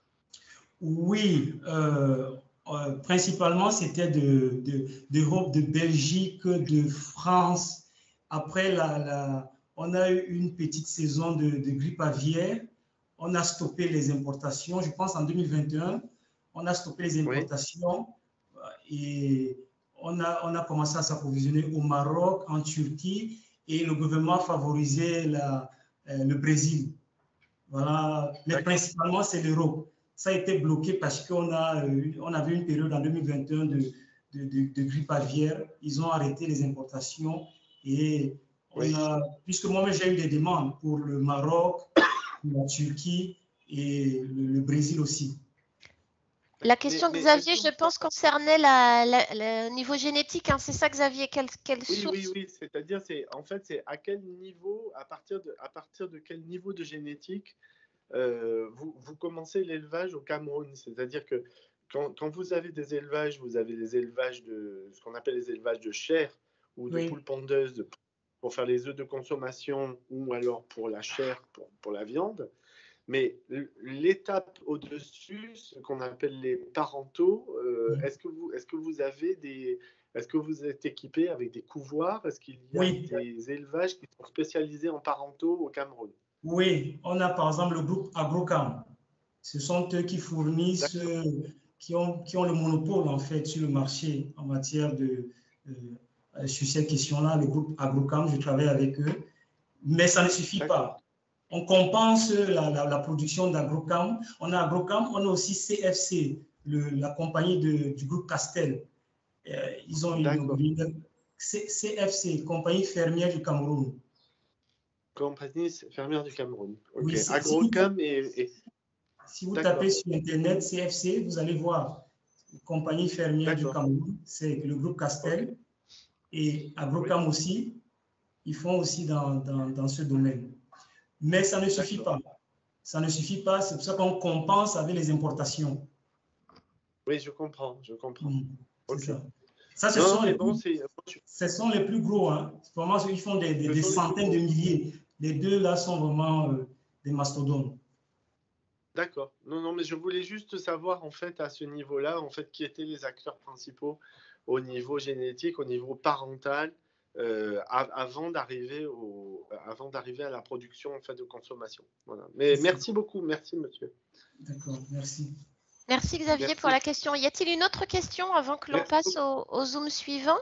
Oui, euh, euh, principalement c'était d'Europe, de, de, de Belgique, de France. Après, la, la, on a eu une petite saison de, de grippe aviaire. On a stoppé les importations. Je pense en deux mille vingt et un, on a stoppé les importations oui. et on a, on a commencé à s'approvisionner au Maroc, en Turquie, et le gouvernement a favorisé la, euh, le Brésil. Voilà, mais principalement, c'est l'Europe. Ça a été bloqué parce qu'on a, euh, on avait une période en deux mille vingt et un de, de, de, de grippe aviaire. Ils ont arrêté les importations et on oui. a, puisque moi-même j'ai eu des demandes pour le Maroc, la Turquie et le, le Brésil aussi. La question, mais, mais Xavier, je pense, concernait la, la, la, le niveau génétique. Hein, c'est ça, Xavier, quelle, quelle oui, source? Oui, oui, c'est-à-dire, c'est en fait, c'est à quel niveau, à partir de, à partir de quel niveau de génétique euh, vous, vous commencez l'élevage au Cameroun? C'est-à-dire que quand, quand vous avez des élevages, vous avez des élevages de, ce qu'on appelle les élevages de chair ou de oui. poules pondeuses pour faire les œufs de consommation ou alors pour la chair, pour, pour la viande. Mais l'étape au-dessus, ce qu'on appelle les parentaux, euh, est-ce que vous, est-ce que vous avez des, est-ce que vous êtes équipé avec des couvoirs? Est-ce qu'il y a oui. des élevages qui sont spécialisés en parentaux au Cameroun? Oui, on a par exemple le groupe Agrocam. Ce sont eux qui fournissent, euh, qui ont, qui ont le monopole en fait sur le marché en matière de, euh, sur ces questions-là. Le groupe Agrocam, je travaille avec eux, mais ça ne suffit pas. On compense la, la, la production d'Agrocam. On a Agrocam, on a aussi C F C, le, la compagnie de, du groupe Castel. Euh, ils ont une C F C, compagnie fermière du Cameroun. Compagnie fermière du Cameroun. Okay. Oui, Agrocam si et, et... Si vous tapez sur Internet C F C, vous allez voir compagnie fermière du Cameroun, c'est le groupe Castel. Okay. Et Agrocam oui. aussi, ils font aussi dans, dans, dans ce domaine. Mais ça ne suffit pas. Ça ne suffit pas, c'est pour ça qu'on compense avec les importations. Oui, je comprends, je comprends. Mmh, okay. Ça, ça ce, non, sont les bon, plus, ce sont les plus gros. Hein. Vraiment, ils font des, des, des centaines de milliers. Les deux là sont vraiment euh, des mastodontes. D'accord. Non, non, mais je voulais juste savoir, en fait, à ce niveau-là, en fait, qui étaient les acteurs principaux au niveau génétique, au niveau parental, euh, avant d'arriver au, avant d'arriver à la production, en fait, de consommation. Voilà. Mais merci beaucoup. Merci, monsieur. D'accord, merci. Merci, Xavier, merci. pour la question. Y a-t-il une autre question avant que l'on passe au, au Zoom suivant?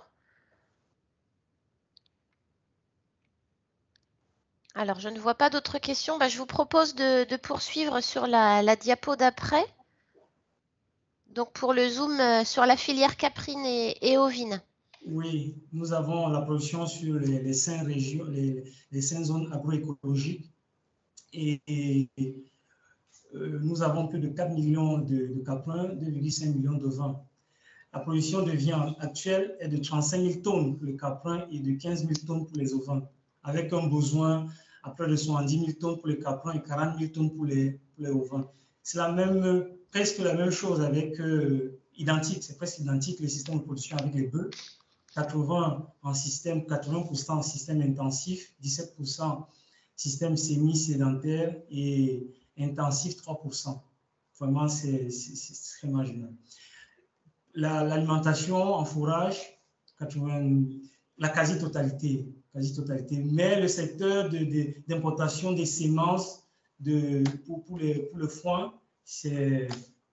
Alors, je ne vois pas d'autres questions. Bah, je vous propose de, de poursuivre sur la, la diapo d'après. Donc pour le zoom euh, sur la filière caprine et, et ovine. Oui, nous avons la production sur les, les cinq régions, les, les cinq zones agroécologiques et, et, et euh, nous avons plus de quatre millions de, de caprins, deux virgule cinq millions de vins. La production de viande actuelle est de trente-cinq mille tonnes pour les caprins et de quinze mille tonnes pour les ovins, avec un besoin à près de soixante-dix mille tonnes pour les caprins et quarante mille tonnes pour les, pour les ovins. C'est la même, presque la même chose avec, euh, identique, c'est presque identique le système de production avec les bœufs. quatre-vingts en système, quatre-vingts pour cent en système intensif, dix-sept pour cent système semi-sédentaire et intensif trois pour cent. Vraiment, c'est très marginal. L'alimentation la, en fourrage, quatre-vingts, la quasi-totalité, quasi-totalité. Mais le secteur d'importation de, de, des semences de, pour, pour, les, pour le foin, c'est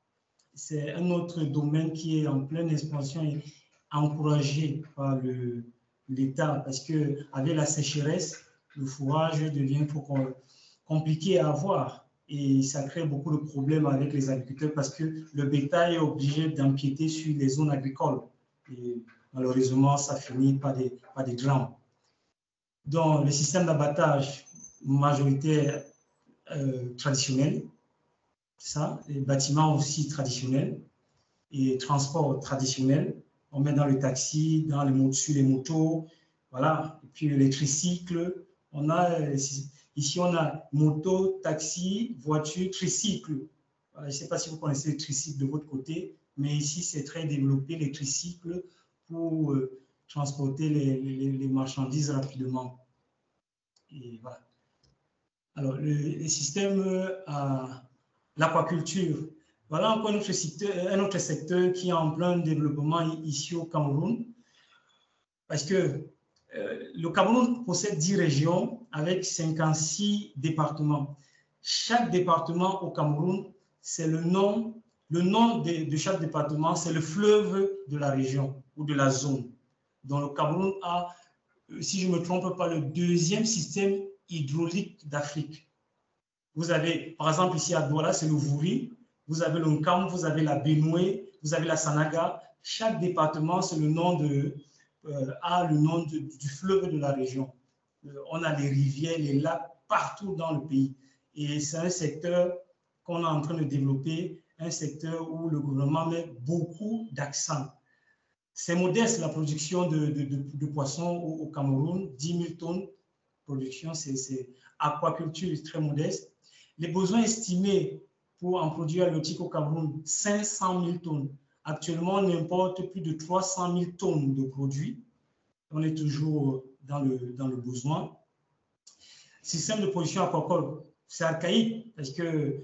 un autre domaine qui est en pleine expansion et encouragé par l'État parce qu'avec la sécheresse, le fourrage devient trop compliqué à avoir. Et ça crée beaucoup de problèmes avec les agriculteurs parce que le bétail est obligé d'empiéter sur les zones agricoles. Et malheureusement, ça finit par des, par des drames. Donc, le système d'abattage majoritaire euh, traditionnel, ça, les bâtiments aussi traditionnels et transport traditionnel. On met dans le taxi, dans les, sur les motos, voilà. Et puis les tricycles, on a... Ici, on a moto, taxi, voiture, tricycle. Voilà, je ne sais pas si vous connaissez le tricycle de votre côté, mais ici, c'est très développé, les tricycles, pour euh, transporter les, les, les marchandises rapidement. Et voilà. Alors, le, le système à l'aquaculture. Voilà encore un autre, secteur, un autre secteur qui est en plein développement ici au Cameroun, parce que Euh, le Cameroun possède dix régions avec cinquante-six départements. Chaque département au Cameroun, c'est le nom, le nom de, de chaque département, c'est le fleuve de la région ou de la zone. Donc le Cameroun a, si je ne me trompe pas, le deuxième système hydraulique d'Afrique. Vous avez, par exemple, ici à Douala, c'est le Vouri, vous avez le Nkam, vous avez la Benoué, vous avez la Sanaga. Chaque département, c'est le nom de... Euh, a le nom de, du fleuve de la région. Euh, on a les rivières, les lacs partout dans le pays. Et c'est un secteur qu'on est en train de développer, un secteur où le gouvernement met beaucoup d'accent. C'est modeste la production de, de, de, de poissons au, au Cameroun, dix mille tonnes de production, c'est aquaculture très modeste. Les besoins estimés pour en produire halieutique au Cameroun, cinq cent mille tonnes. Actuellement, on importe plus de trois cent mille tonnes de produits. On est toujours dans le, dans le besoin. Système de production aquacole, c'est archaïque parce que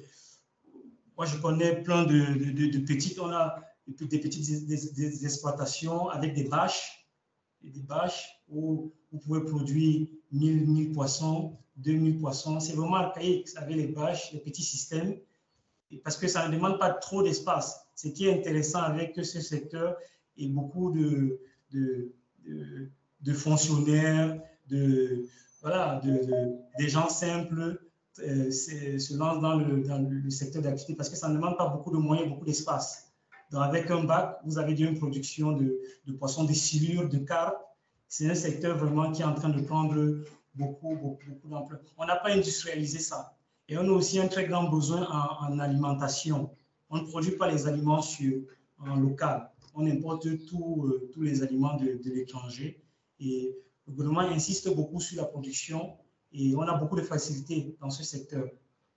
moi, je connais plein de, de, de petites, on a des petites des, des exploitations avec des bâches, des bâches où vous pouvez produire mille, mille poissons, deux mille poissons. C'est vraiment archaïque avec les bâches, les petits systèmes, parce que ça ne demande pas trop d'espace. Ce qui est intéressant avec ce secteur et beaucoup de, de, de, de fonctionnaires, de, voilà, de, de, des gens simples euh, se lancent dans le, dans le secteur d'activité parce que ça ne demande pas beaucoup de moyens, beaucoup d'espace. Donc avec un bac, vous avez déjà une production de, de poissons, de silures, de carpes. C'est un secteur vraiment qui est en train de prendre beaucoup, beaucoup, beaucoup d'ampleur. On n'a pas industrialisé ça. Et on a aussi un très grand besoin en, en alimentation. On ne produit pas les aliments sur, en local. On importe tout, euh, tous les aliments de, de l'étranger. Et le gouvernement insiste beaucoup sur la production et on a beaucoup de facilités dans ce secteur.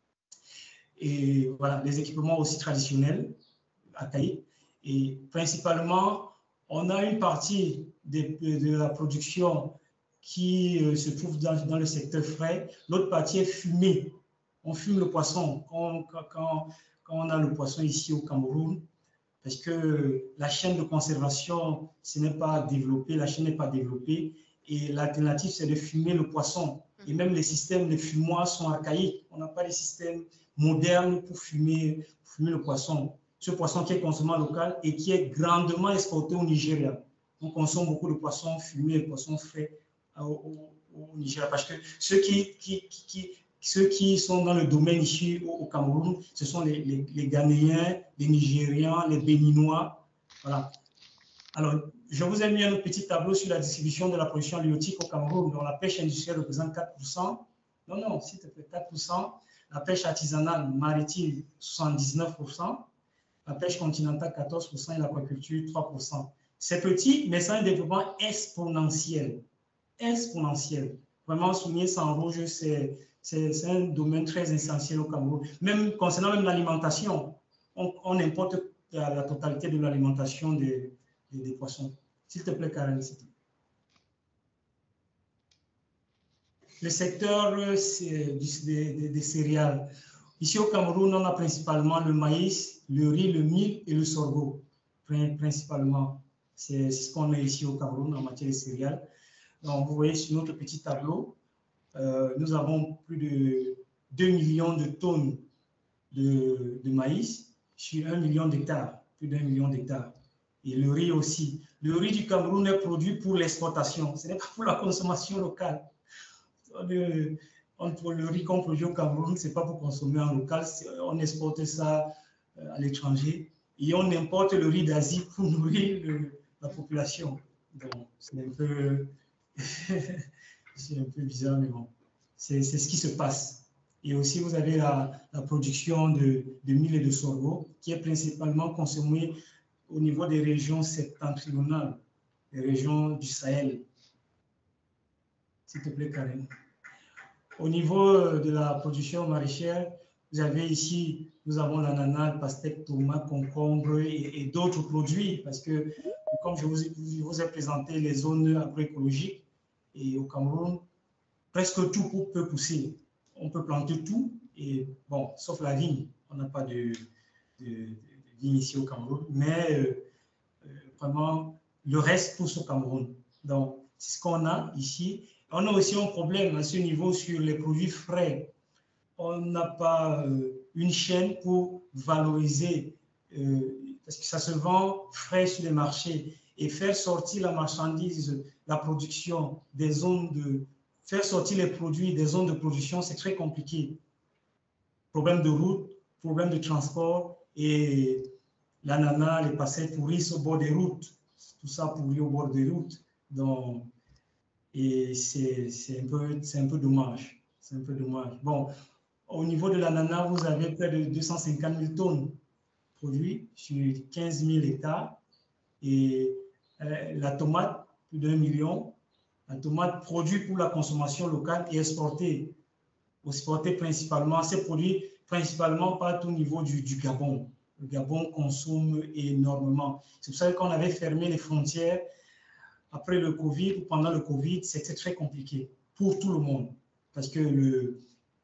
Et voilà, les équipements aussi traditionnels, archaïques. Et principalement, on a une partie de, de la production qui euh, se trouve dans, dans le secteur frais. L'autre partie est fumée. On fume le poisson quand, quand, quand on a le poisson ici au Cameroun, parce que la chaîne de conservation, ce n'est pas développé, la chaîne n'est pas développée, et l'alternative, c'est de fumer le poisson. Et même les systèmes de fumoir sont archaïques. On n'a pas de système moderne pour fumer, pour fumer le poisson. Ce poisson qui est consommé local et qui est grandement exporté au Nigeria. On consomme beaucoup de poissons fumés et de poissons frais au, au, au Nigeria, parce que ceux qui, qui, qui, qui ceux qui sont dans le domaine ici au, au Cameroun, ce sont les, les, les Ghanéens, les Nigérians, les Béninois. Voilà. Alors, je vous ai mis un petit tableau sur la distribution de la production halieutique au Cameroun, dont la pêche industrielle représente quatre pour cent. Non, non, s'il te plaît, quatre pour cent. La pêche artisanale maritime, soixante-dix-neuf pour cent. La pêche continentale, quatorze pour cent. Et l'aquaculture, trois pour cent. C'est petit, mais c'est un développement exponentiel. Exponentiel. Vraiment, souligner ça en rouge, c'est un domaine très essentiel au Cameroun. Même concernant même l'alimentation, on, on importe la, la totalité de l'alimentation des, des, des poissons. S'il te plaît, Karen. Le secteur des, des, des céréales. Ici au Cameroun, on a principalement le maïs, le riz, le mil et le sorgho. Principalement, c'est ce qu'on a ici au Cameroun en matière de céréales. Donc, vous voyez sur notre petit tableau, euh, nous avons plus de deux millions de tonnes de, de maïs sur un million d'hectares, plus d'un million d'hectares. Et le riz aussi. Le riz du Cameroun est produit pour l'exportation, ce n'est pas pour la consommation locale. Le, on, le riz qu'on produit au Cameroun, ce n'est pas pour consommer en local, on exporte ça à l'étranger et on importe le riz d'Asie pour nourrir le, la population. Donc, c'est un peu... c'est un peu bizarre, mais bon, c'est ce qui se passe. Et aussi, vous avez la, la production de, de mil et de sorgho, qui est principalement consommée au niveau des régions septentrionales, les régions du Sahel. S'il te plaît, Karen. Au niveau de la production maraîchère, vous avez ici, nous avons l'ananas, le pastèque, tomate, concombre et, et d'autres produits, parce que, comme je vous, je vous ai présenté les zones agroécologiques, et au Cameroun, presque tout peut pousser. On peut planter tout, et bon, sauf la vigne. On n'a pas de, de, de vigne ici au Cameroun, mais euh, vraiment, le reste pousse au Cameroun. Donc, c'est ce qu'on a ici. On a aussi un problème à ce niveau sur les produits frais. On n'a pas euh, une chaîne pour valoriser, euh, parce que ça se vend frais sur les marchés. Et faire sortir la marchandise, la production des zones de... Faire sortir les produits des zones de production, c'est très compliqué. Problème de route, problème de transport et l'ananas, les pastèques pourrissent au bord des routes. Tout ça pourrit au bord des routes. Donc, et c'est un peu, c'est un peu dommage. C'est un peu dommage. Bon, au niveau de l'ananas, vous avez près de deux cent cinquante mille tonnes produits sur quinze mille hectares. Et euh, la tomate, plus d'un million. La tomate produite pour la consommation locale et exportée. Exportée principalement, c'est produit principalement partout au niveau du, du Gabon. Le Gabon consomme énormément. C'est pour ça qu'on avait fermé les frontières après le Covid ou pendant le Covid. C'était très compliqué pour tout le monde parce que le,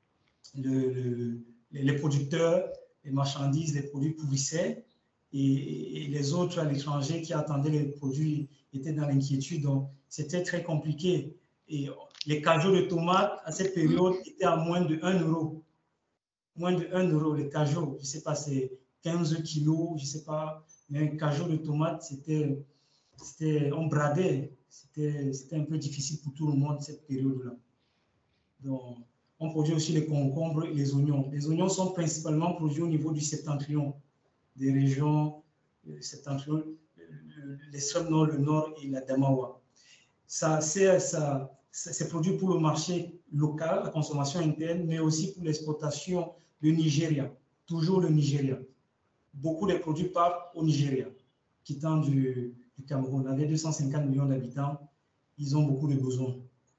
le, le, les producteurs, les marchandises, les produits pourrissaient et, et les autres à l'étranger qui attendaient les produits étaient dans l'inquiétude. Donc, c'était très compliqué. Et les cajots de tomates, à cette période, étaient à moins de un euro. Moins de un euro, les cajots. Je ne sais pas, c'est quinze kilos, je ne sais pas. Mais un cajot de tomates, c'était, on bradait. C'était un peu difficile pour tout le monde, cette période-là. Donc, on produit aussi les concombres et les oignons. Les oignons sont principalement produits au niveau du septentrion, des régions septentrionales, l'extrême nord, le nord et la Damawa. Ça, c'est produit pour le marché local, la consommation interne, mais aussi pour l'exportation du Nigeria. Toujours le Nigeria. Beaucoup de produits partent au Nigeria, quittant du, du Cameroun. Avec deux cent cinquante millions d'habitants, ils ont beaucoup de besoins.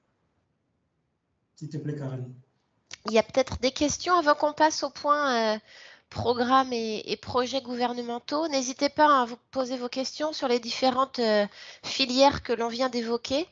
S'il te plaît, Karen. Il y a peut-être des questions avant qu'on passe au point euh, programme et, et projets gouvernementaux. N'hésitez pas à vous poser vos questions sur les différentes euh, filières que l'on vient d'évoquer.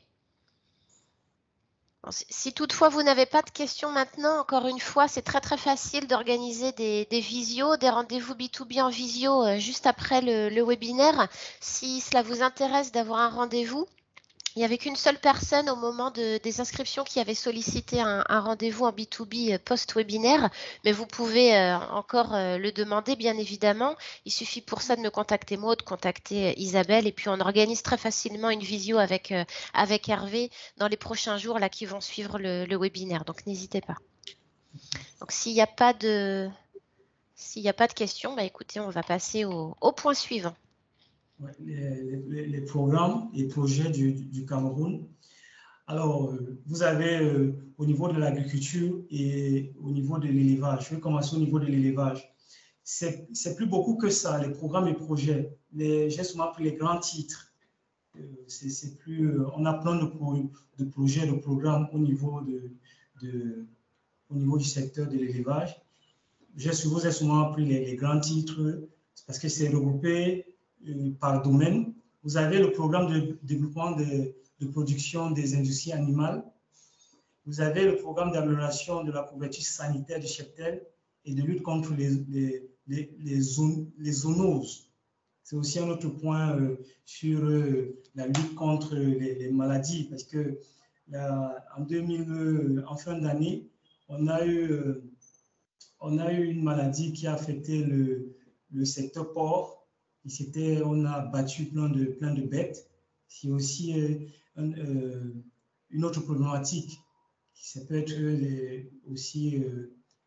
Si toutefois vous n'avez pas de questions maintenant, encore une fois, c'est très très facile d'organiser des, des visios, des rendez-vous B deux B en visio euh, juste après le, le webinaire. Si cela vous intéresse d'avoir un rendez-vous, il n'y avait qu'une seule personne au moment de, des inscriptions qui avait sollicité un, un rendez-vous en B deux B post-webinaire, mais vous pouvez euh, encore euh, le demander, bien évidemment. Il suffit pour ça de me contacter moi, de contacter euh, Isabelle, et puis on organise très facilement une visio avec, euh, avec Hervé dans les prochains jours là, qui vont suivre le, le webinaire, donc n'hésitez pas. Donc, s'il n'y a pas de, s'il n'y a pas de questions, bah, écoutez, on va passer au, au point suivant. Ouais, les, les, les programmes et projets du, du Cameroun. Alors, euh, vous avez euh, au niveau de l'agriculture et au niveau de l'élevage. Je vais commencer au niveau de l'élevage. C'est plus beaucoup que ça, les programmes et projets. J'ai souvent pris les grands titres. Euh, c'est plus, euh, on a plein de, pro, de projets, de programmes au niveau, de, de, au niveau du secteur de l'élevage. J'ai souvent pris les, les grands titres parce que c'est regroupé euh, par domaine. Vous avez le programme de développement de, de production des industries animales. Vous avez le programme d'amélioration de la couverture sanitaire du cheptel et de lutte contre les, les, les, les, zone, les zoonoses. C'est aussi un autre point euh, sur euh, la lutte contre les, les maladies, parce que là, en, deux mille, euh, en fin d'année, on a eu, euh, on a eu une maladie qui a affecté le, le secteur porc. Et on a battu plein de, plein de bêtes. C'est aussi euh, un, euh, une autre problématique. Ça peut être les, aussi, euh,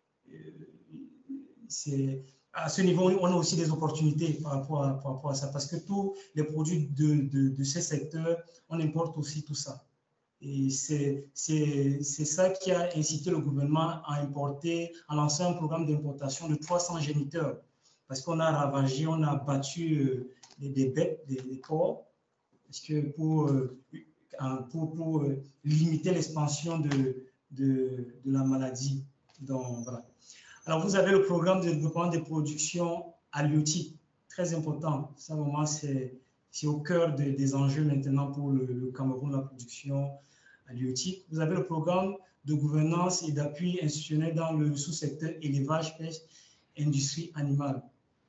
c'est à ce niveau, on a aussi des opportunités par rapport à, par rapport à ça, parce que tous les produits de, de, de ces secteurs, on importe aussi tout ça. Et c'est ça qui a incité le gouvernement à importer, à lancer un programme d'importation de trois cents géniteurs, parce qu'on a ravagé, on a battu euh, des, des bêtes, des, des porcs, parce que pour, euh, pour, pour euh, limiter l'expansion de, de, de la maladie. Donc, voilà. Alors, vous avez le programme de développement des productions halieutiques, très important. Ça, vraiment, c'est au cœur de, des enjeux maintenant pour le, le Cameroun, la production halieutique. Vous avez le programme de gouvernance et d'appui institutionnel dans le sous-secteur élevage, pêche, industrie animale.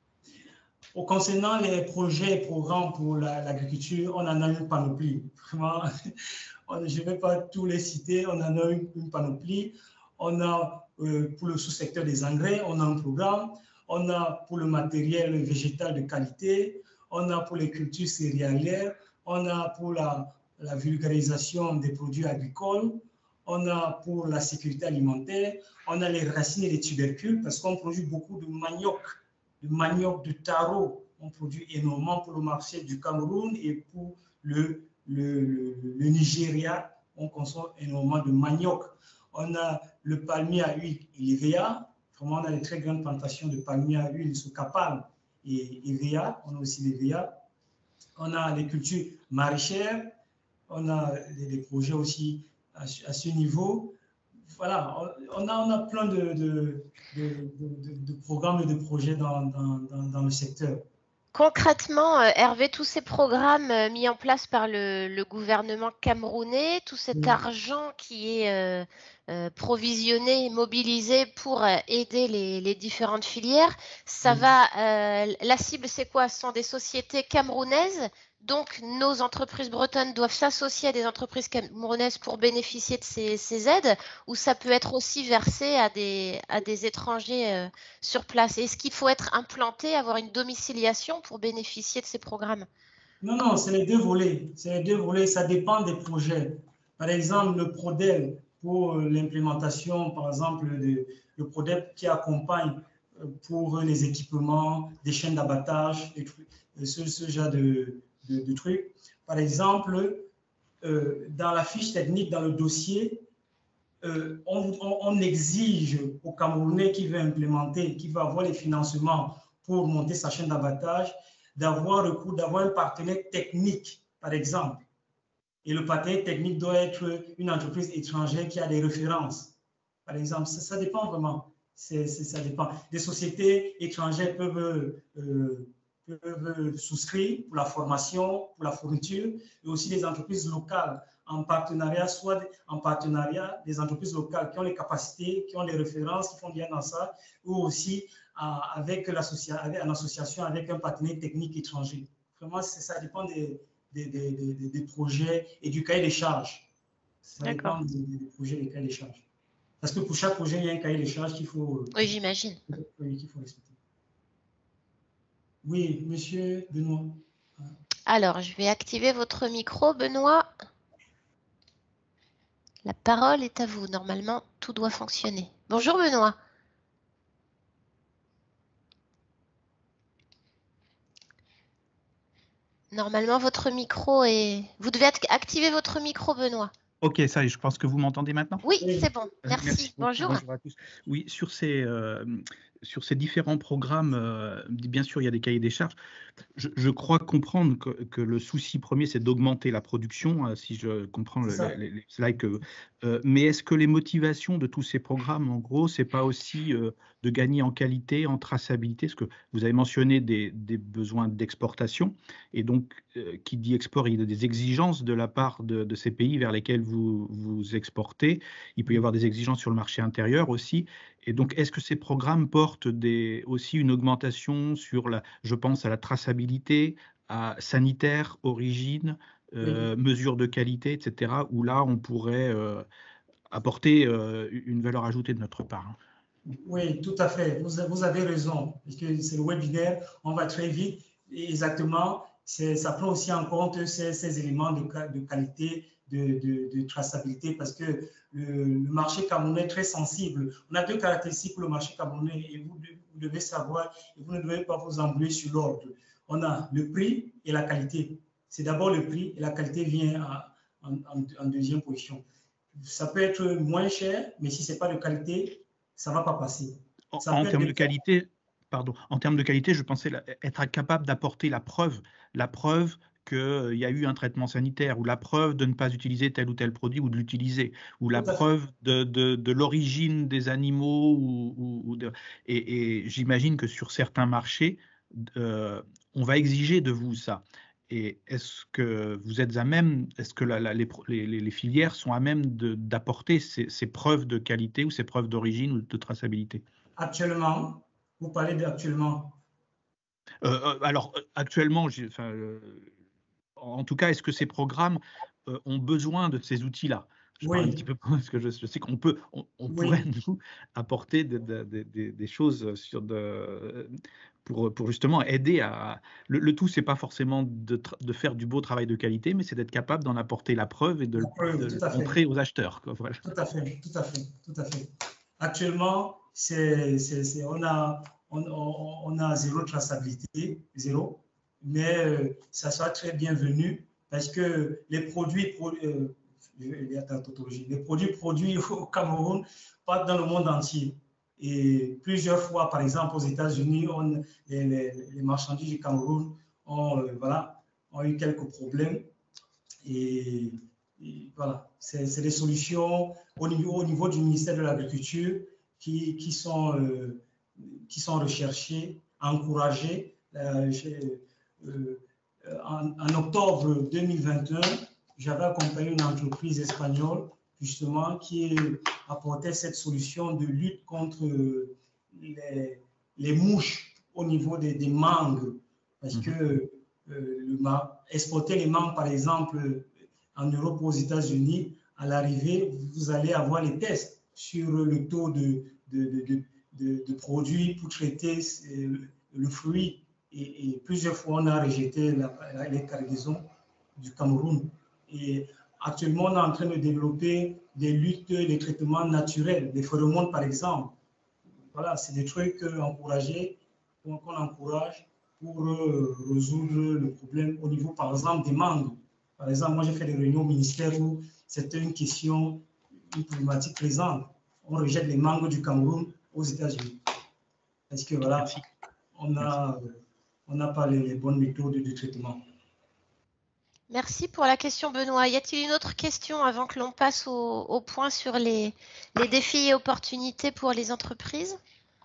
Au concernant les projets et programmes pour l'agriculture, la, on en a une panoplie. Vraiment, je ne vais pas tous les citer, on en a une, une panoplie. On a euh, pour le sous-secteur des engrais, on a un programme. On a pour le matériel végétal de qualité. On a pour les cultures céréalières. On a pour la, la vulgarisation des produits agricoles. On a pour la sécurité alimentaire. On a les racines et les tubercules parce qu'on produit beaucoup de manioc, de manioc, de taro. On produit énormément pour le marché du Cameroun et pour le, le, le, le Nigeria. On consomme énormément de manioc. On a le palmier à huile et l'E-V-A. Vraiment, on a des très grandes plantations de palmiers à huile sous Capal et E-V-A. On a aussi l'E-V-A. On a les cultures maraîchères. On a des projets aussi à, à ce niveau. Voilà, on a, on a plein de, de, de, de, de programmes et de projets dans, dans, dans, dans le secteur. Concrètement, Hervé, tous ces programmes mis en place par le, le gouvernement camerounais, tout cet oui. argent qui est euh, euh, provisionné, mobilisé pour euh, aider les, les différentes filières, ça oui. va. Euh, la cible, c'est quoi? Ce sont des sociétés camerounaises. Donc, nos entreprises bretonnes doivent s'associer à des entreprises camerounaises pour bénéficier de ces, ces aides, ou ça peut être aussi versé à des, à des étrangers euh, sur place. Est-ce qu'il faut être implanté, avoir une domiciliation pour bénéficier de ces programmes? Non, non, c'est les deux volets. C'est les deux volets, ça dépend des projets. Par exemple, le PRODEL pour l'implémentation, par exemple, de, le PRODEL qui accompagne pour les équipements, des chaînes d'abattage, ce, ce genre de De, de trucs. Par exemple, euh, dans la fiche technique, dans le dossier, euh, on, on, on exige au Camerounais qui veut implémenter, qui veut avoir les financements pour monter sa chaîne d'abattage, d'avoir recours, d'avoir un partenaire technique, par exemple. Et le partenaire technique doit être une entreprise étrangère qui a des références. Par exemple, ça, ça dépend vraiment. C'est, c'est, ça dépend. Des sociétés étrangères peuvent... Euh, peuvent souscrire pour la formation, pour la fourniture, et aussi des entreprises locales en partenariat, soit en partenariat des entreprises locales qui ont les capacités, qui ont les références, qui font bien dans ça, ou aussi euh, avec l'association, en association avec un partenaire technique étranger. Vraiment, ça dépend des, des, des, des, des projets et du cahier des charges. Ça dépend des, des projets et des cahiers des charges. Parce que pour chaque projet, il y a un cahier des charges qu'il faut, oui, j'imagine. qu'il faut respecter. Oui, monsieur Benoît. Alors, je vais activer votre micro, Benoît. La parole est à vous. Normalement, tout doit fonctionner. Bonjour Benoît. Normalement, votre micro est... Vous devez activer votre micro, Benoît. Ok, ça y est, je pense que vous m'entendez maintenant. Oui, c'est bon. Merci. Merci beaucoup. Bonjour. Bonjour à tous. Oui, sur ces, euh, sur ces différents programmes, euh, bien sûr, il y a des cahiers des charges. Je, je crois comprendre que, que le souci premier, c'est d'augmenter la production, euh, si je comprends le, les, les slides. Que, euh, mais est-ce que les motivations de tous ces programmes, en gros, c'est pas aussi euh, de gagner en qualité, en traçabilité? Parce que vous avez mentionné des, des besoins d'exportation, et donc, euh, qui dit export, il y a des exigences de la part de, de ces pays vers lesquels vous, vous exportez. Il peut y avoir des exigences sur le marché intérieur aussi. Et donc, est-ce que ces programmes portent des, aussi une augmentation sur, la, je pense, à la traçabilité, à sanitaire, origine, euh, oui. mesures de qualité, et cetera, où là, on pourrait euh, apporter euh, une valeur ajoutée de notre part? Oui, tout à fait. Vous, vous avez raison, puisque c'est le webinaire, on va très vite. Et exactement, ça prend aussi en compte ces, ces éléments de, de qualité, de, de, de traçabilité, parce que le, le marché camerounais est très sensible. On a deux caractéristiques pour le marché camerounais, et vous, vous devez savoir, et vous ne devez pas vous embrouiller sur l'ordre. On a le prix et la qualité. C'est d'abord le prix, et la qualité vient à, en, en, en deuxième position. Ça peut être moins cher, mais si ce n'est pas de qualité, ça ne va pas passer. Ça en termes de qualité, pardon, en termes de qualité, je pensais être capable d'apporter la preuve, la preuve qu'il y a eu un traitement sanitaire, ou la preuve de ne pas utiliser tel ou tel produit, ou de l'utiliser, ou la preuve de, de, de l'origine des animaux. Ou, ou, ou de, et et j'imagine que sur certains marchés, euh, on va exiger de vous ça. Et est-ce que vous êtes à même, est-ce que la, la, les, les, les filières sont à même d'apporter ces, ces preuves de qualité ou ces preuves d'origine ou de traçabilité? Actuellement, vous parlez d'actuellement. Euh, alors, actuellement, enfin, euh, en tout cas, est-ce que ces programmes euh, ont besoin de ces outils-là? Je oui. parle un petit peu parce que je, je sais qu'on peut, on, on oui. pourrait nous apporter de, de, de, de, des choses sur de, pour, pour justement aider à. Le, le tout, c'est pas forcément de, de faire du beau travail de qualité, mais c'est d'être capable d'en apporter la preuve et de, preuve, de le montrer aux acheteurs. Quoi, voilà. Tout à fait, tout à fait, tout à fait. Actuellement, c'est, c'est, c'est, on a, on, on, on a zéro traçabilité, zéro, mais euh, ça sera très bienvenu parce que les produits, euh, les produits produits au Cameroun partent dans le monde entier. Et plusieurs fois, par exemple, aux États-Unis, les, les, les marchandises du Cameroun ont, euh, voilà, ont eu quelques problèmes. Et, et voilà, c'est des solutions au niveau, au niveau du ministère de l'Agriculture qui, qui, sont, euh, qui sont recherchées, encouragées. Euh, euh, en, en octobre deux mille vingt et un, j'avais accompagné une entreprise espagnole justement qui apportait cette solution de lutte contre les, les mouches au niveau des, des mangues, parce que euh, le, exporter les mangues, par exemple, en Europe ou aux États-Unis, à l'arrivée, vous allez avoir les tests sur le taux de, de, de, de, de produits pour traiter le fruit. Et, et plusieurs fois, on a rejeté la, la, les cargaisons du Cameroun. Et actuellement, on est en train de développer des luttes, des traitements naturels, des phéromones, par exemple. Voilà, c'est des trucs encouragés, qu'on encourage pour euh, résoudre le problème au niveau, par exemple, des mangues. Par exemple, moi, j'ai fait des réunions au ministère où c'était une question, une problématique présente. On rejette les mangues du Cameroun aux États-Unis. Parce que voilà, Merci. on a, on n'a pas les, les bonnes méthodes de traitement. Merci pour la question, Benoît. Y a-t-il une autre question avant que l'on passe au, au point sur les, les défis et opportunités pour les entreprises?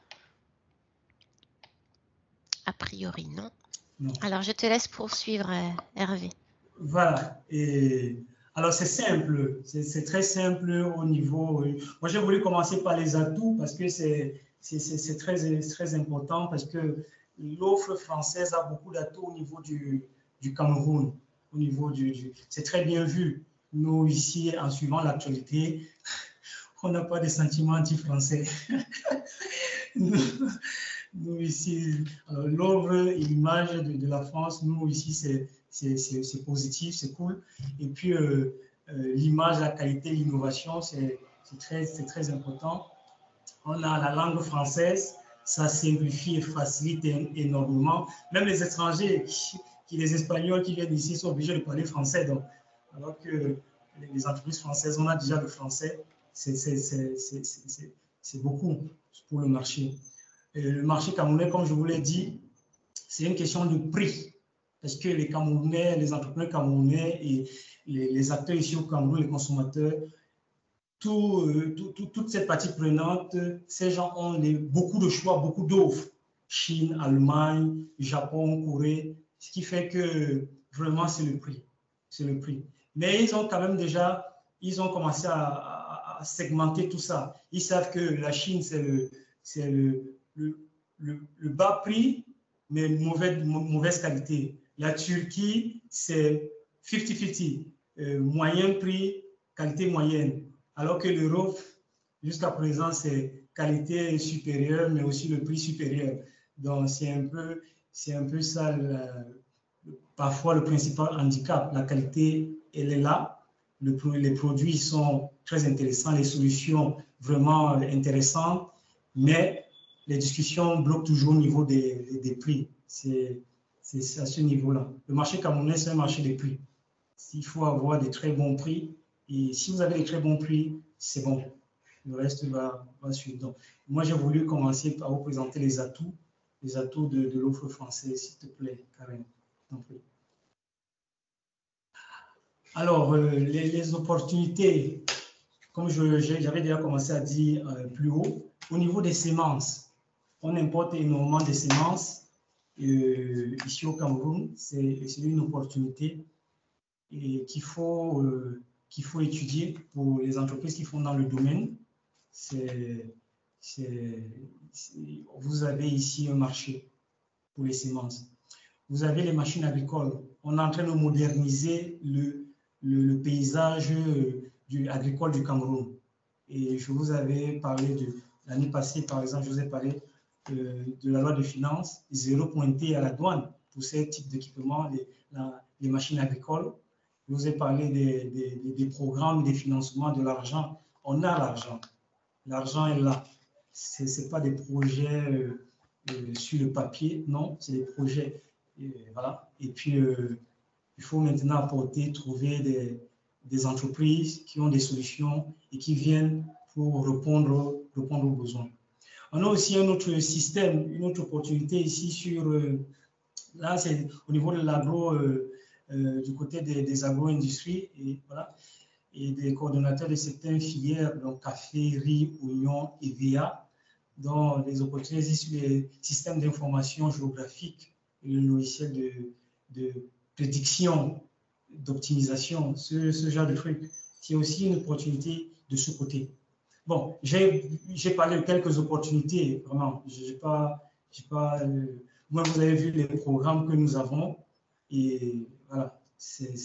A priori, non. non. Alors, je te laisse poursuivre, Hervé. Voilà. Et alors, c'est simple. C'est très simple au niveau... Moi, j'ai voulu commencer par les atouts parce que c'est très, très important parce que l'offre française a beaucoup d'atouts au niveau du, du Cameroun. Au niveau du, du... C'est très bien vu. Nous, ici, en suivant l'actualité, on n'a pas de sentiments anti-français. nous, nous, ici, l'offre et l'image de, de la France, nous, ici, c'est positif, c'est cool. Et puis, euh, euh, l'image, la qualité, l'innovation, c'est très, très important. On a la langue française, ça simplifie et facilite énormément. Même les étrangers, qui, qui, les Espagnols qui viennent ici sont obligés de parler français. Donc, alors que les entreprises françaises, on a déjà le français, c'est beaucoup pour le marché. Et le marché camerounais, comme je vous l'ai dit, c'est une question de prix. Parce que les Camerounais, les entrepreneurs camerounais et les, les acteurs ici au Cameroun, les consommateurs, tout, tout, tout, toute cette partie prenante, ces gens ont les, beaucoup de choix, beaucoup d'offres. Chine, Allemagne, Japon, Corée, ce qui fait que vraiment c'est le prix. C'est le prix. Mais ils ont quand même déjà, ils ont commencé à, à, à segmenter tout ça. Ils savent que la Chine, c'est le, c'est le, le, le, le bas prix, mais mauvaise, mauvaise qualité. La Turquie, c'est cinquante cinquante, euh, moyen prix, qualité moyenne. Alors que l'Europe, jusqu'à présent, c'est qualité supérieure, mais aussi le prix supérieur. Donc, c'est un peu, c'est un peu ça, la, parfois le principal handicap. La qualité, elle est là. Le, les produits sont très intéressants, les solutions vraiment intéressantes, mais les discussions bloquent toujours au niveau des, des, des prix. C'est à ce niveau-là. Le marché camerounais, c'est un marché des prix. Il faut avoir des très bons prix. Et si vous avez des très bons prix, c'est bon. Le reste va, va suivre. Donc, moi, j'ai voulu commencer par vous présenter les atouts, les atouts de, de l'offre française, s'il te plaît, Karen. Alors, euh, les, les opportunités, comme j'avais déjà commencé à dire euh, plus haut, au niveau des semences, on importe énormément de semences euh, ici au Cameroun. C'est une opportunité qu'il faut, euh, qu'il faut étudier pour les entreprises qui font dans le domaine. C'est, c'est, vous avez ici un marché pour les semences. Vous avez les machines agricoles. On est en train de moderniser le, le, le paysage du, agricole du Cameroun. Et je vous avais parlé de l'année passée, par exemple, je vous ai parlé euh, de la loi de finances, zéro pointé à la douane pour ce type d'équipement, les, les machines agricoles. Je vous ai parlé des, des, des programmes, des financements, de l'argent. On a l'argent. L'argent est là. Ce n'est pas des projets euh, euh, sur le papier, non, c'est des projets. Euh, voilà. Et puis, euh, il faut maintenant apporter, trouver des, des entreprises qui ont des solutions et qui viennent pour répondre, répondre aux besoins. On a aussi un autre système, une autre opportunité ici sur, euh, là, c'est au niveau de l'agro, euh, euh, du côté des, des agro-industries et, voilà, et des coordonnateurs de certaines filières, donc café, riz, oignon et V A, dont les opportunités sur les systèmes d'information géographique et le logiciel de, de prédiction, d'optimisation, ce, ce genre de trucs. C'est aussi une opportunité de ce côté. Bon, j'ai parlé de quelques opportunités, vraiment. J'ai pas, j'ai pas, euh, moi, vous avez vu les programmes que nous avons et voilà, c'est,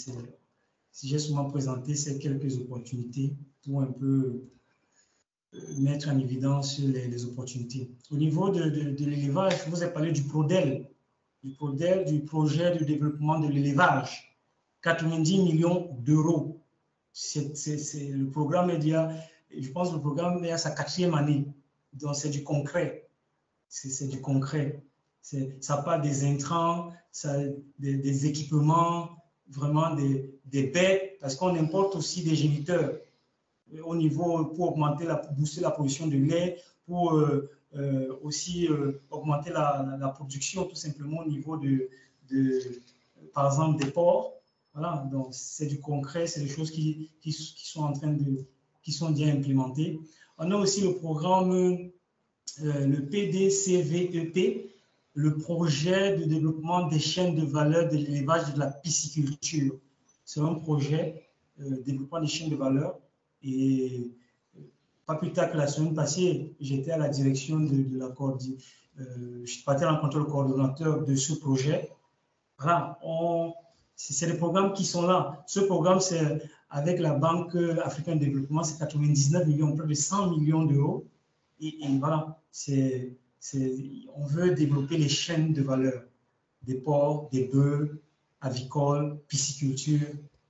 si j'ai souvent présenté ces quelques opportunités pour un peu euh, mettre en évidence les, les opportunités. Au niveau de, de, de l'élevage, je vous ai parlé du PRODEL, du PRODEL, du projet de développement de l'élevage, quatre-vingt-dix millions d'euros. C'est le programme média. Je pense que le programme est à sa quatrième année. Donc, c'est du concret. C'est du concret. Ça parle des intrants, ça, des, des équipements, vraiment des, des bêtes, parce qu'on importe aussi des géniteurs au niveau pour augmenter la, pour booster la production de lait, pour euh, euh, aussi euh, augmenter la, la, la production tout simplement au niveau de, de par exemple, des porcs. Voilà, donc c'est du concret, c'est des choses qui, qui, qui sont en train de qui sont bien implémentées. On a aussi le programme, euh, le P D C V E P, le projet de développement des chaînes de valeur de l'élevage et de la pisciculture. C'est un projet de euh, développement des chaînes de valeur. Et euh, pas plus tard que la semaine passée, j'étais à la direction de, de la coordination. Euh, je suis parti rencontrer le coordonnateur de ce projet. Voilà, c'est des programmes qui sont là. Ce programme, c'est avec la Banque africaine de développement, c'est quatre-vingt-dix-neuf millions, près de cent millions d'euros. Et, et voilà, c'est, on veut développer les chaînes de valeur des porcs, des bœufs, avicoles, pisciculture.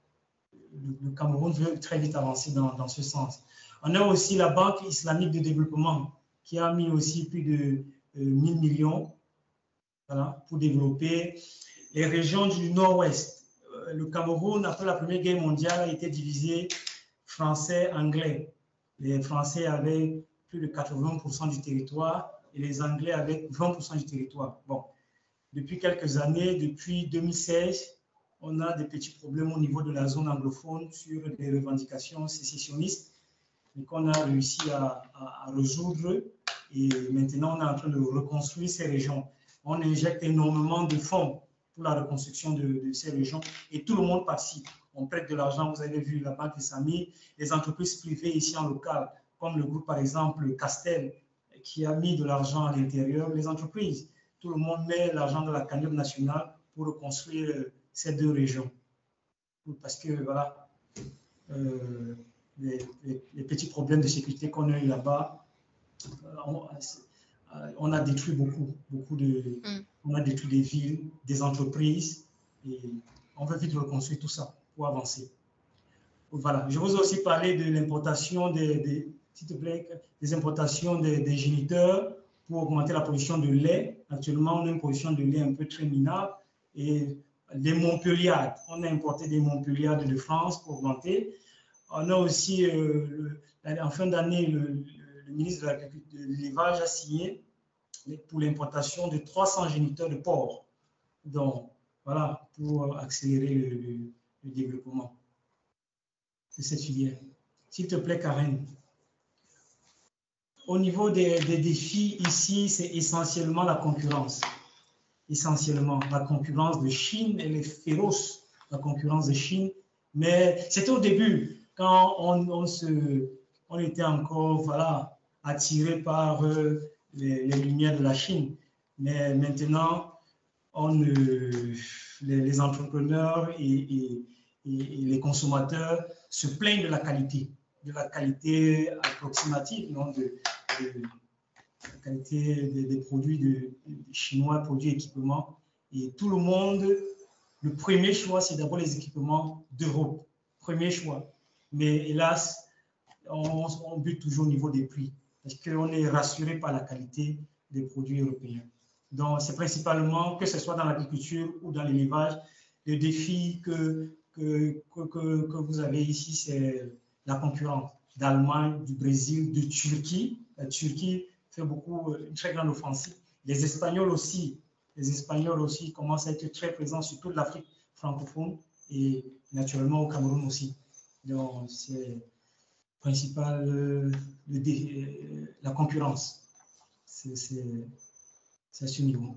Le, le Cameroun veut très vite avancer dans, dans ce sens. On a aussi la Banque islamique de développement qui a mis aussi plus de euh, mille millions voilà, pour développer les régions du nord-ouest. Euh, le Cameroun, après la Première Guerre mondiale, a été divisé français-anglais. Les Français avaient plus de quatre-vingts pour cent du territoire et les Anglais avaient vingt pour cent du territoire. Bon, depuis quelques années, depuis deux mille seize, on a des petits problèmes au niveau de la zone anglophone sur des revendications sécessionnistes et qu'on a réussi à, à, à résoudre. Et maintenant, on est en train de reconstruire ces régions. On injecte énormément de fonds pour la reconstruction de, de ces régions et tout le monde participe. On prête de l'argent, vous avez vu la Banque des Amis, les entreprises privées ici en local, comme le groupe par exemple Castel, qui a mis de l'argent à l'intérieur, les entreprises. Tout le monde met l'argent de la cagnotte nationale pour reconstruire ces deux régions. Parce que voilà, euh, les, les, les petits problèmes de sécurité qu'on a eu là-bas, on, on a détruit beaucoup, beaucoup de, mm. on a détruit des villes, des entreprises, et on veut vite reconstruire tout ça pour avancer. Voilà, je vous ai aussi parlé de l'importation des, des, s'il te plaît, des importations des, des géniteurs pour augmenter la production de lait. Actuellement, on a une production de lait un peu très minable et des Montpelliardes. On a importé des Montpelliardes de France pour augmenter. On a aussi, euh, le, en fin d'année, le, le, le ministre de l'élevage a signé pour l'importation de trois cents géniteurs de porc. Donc, voilà, pour accélérer le, le, le développement de cette filière. S'il te plaît, Karen. Au niveau des, des défis, ici, c'est essentiellement la concurrence. Essentiellement, la concurrence de Chine, elle est féroce, la concurrence de Chine. Mais c'était au début, quand on, on, se, on était encore voilà, attiré par euh, les, les lumières de la Chine. Mais maintenant, on, euh, les, les entrepreneurs et, et, et les consommateurs se plaignent de la qualité, de la qualité approximative, non, de, de la qualité des, des produits de, de chinois, produits équipements. Et tout le monde, le premier choix, c'est d'abord les équipements d'Europe. Premier choix. Mais hélas, on, on bute toujours au niveau des prix parce qu'on est rassuré par la qualité des produits européens. Donc, c'est principalement, que ce soit dans l'agriculture ou dans l'élevage, le défi que, que, que, que, que vous avez ici, c'est la concurrence d'Allemagne, du Brésil, de Turquie. La Turquie fait beaucoup, une très grande offensive. Les Espagnols aussi, les Espagnols aussi commencent à être très présents sur toute l'Afrique francophone et naturellement au Cameroun aussi. Donc, c'est principal, euh, le, euh, la concurrence. C'est à ce niveau.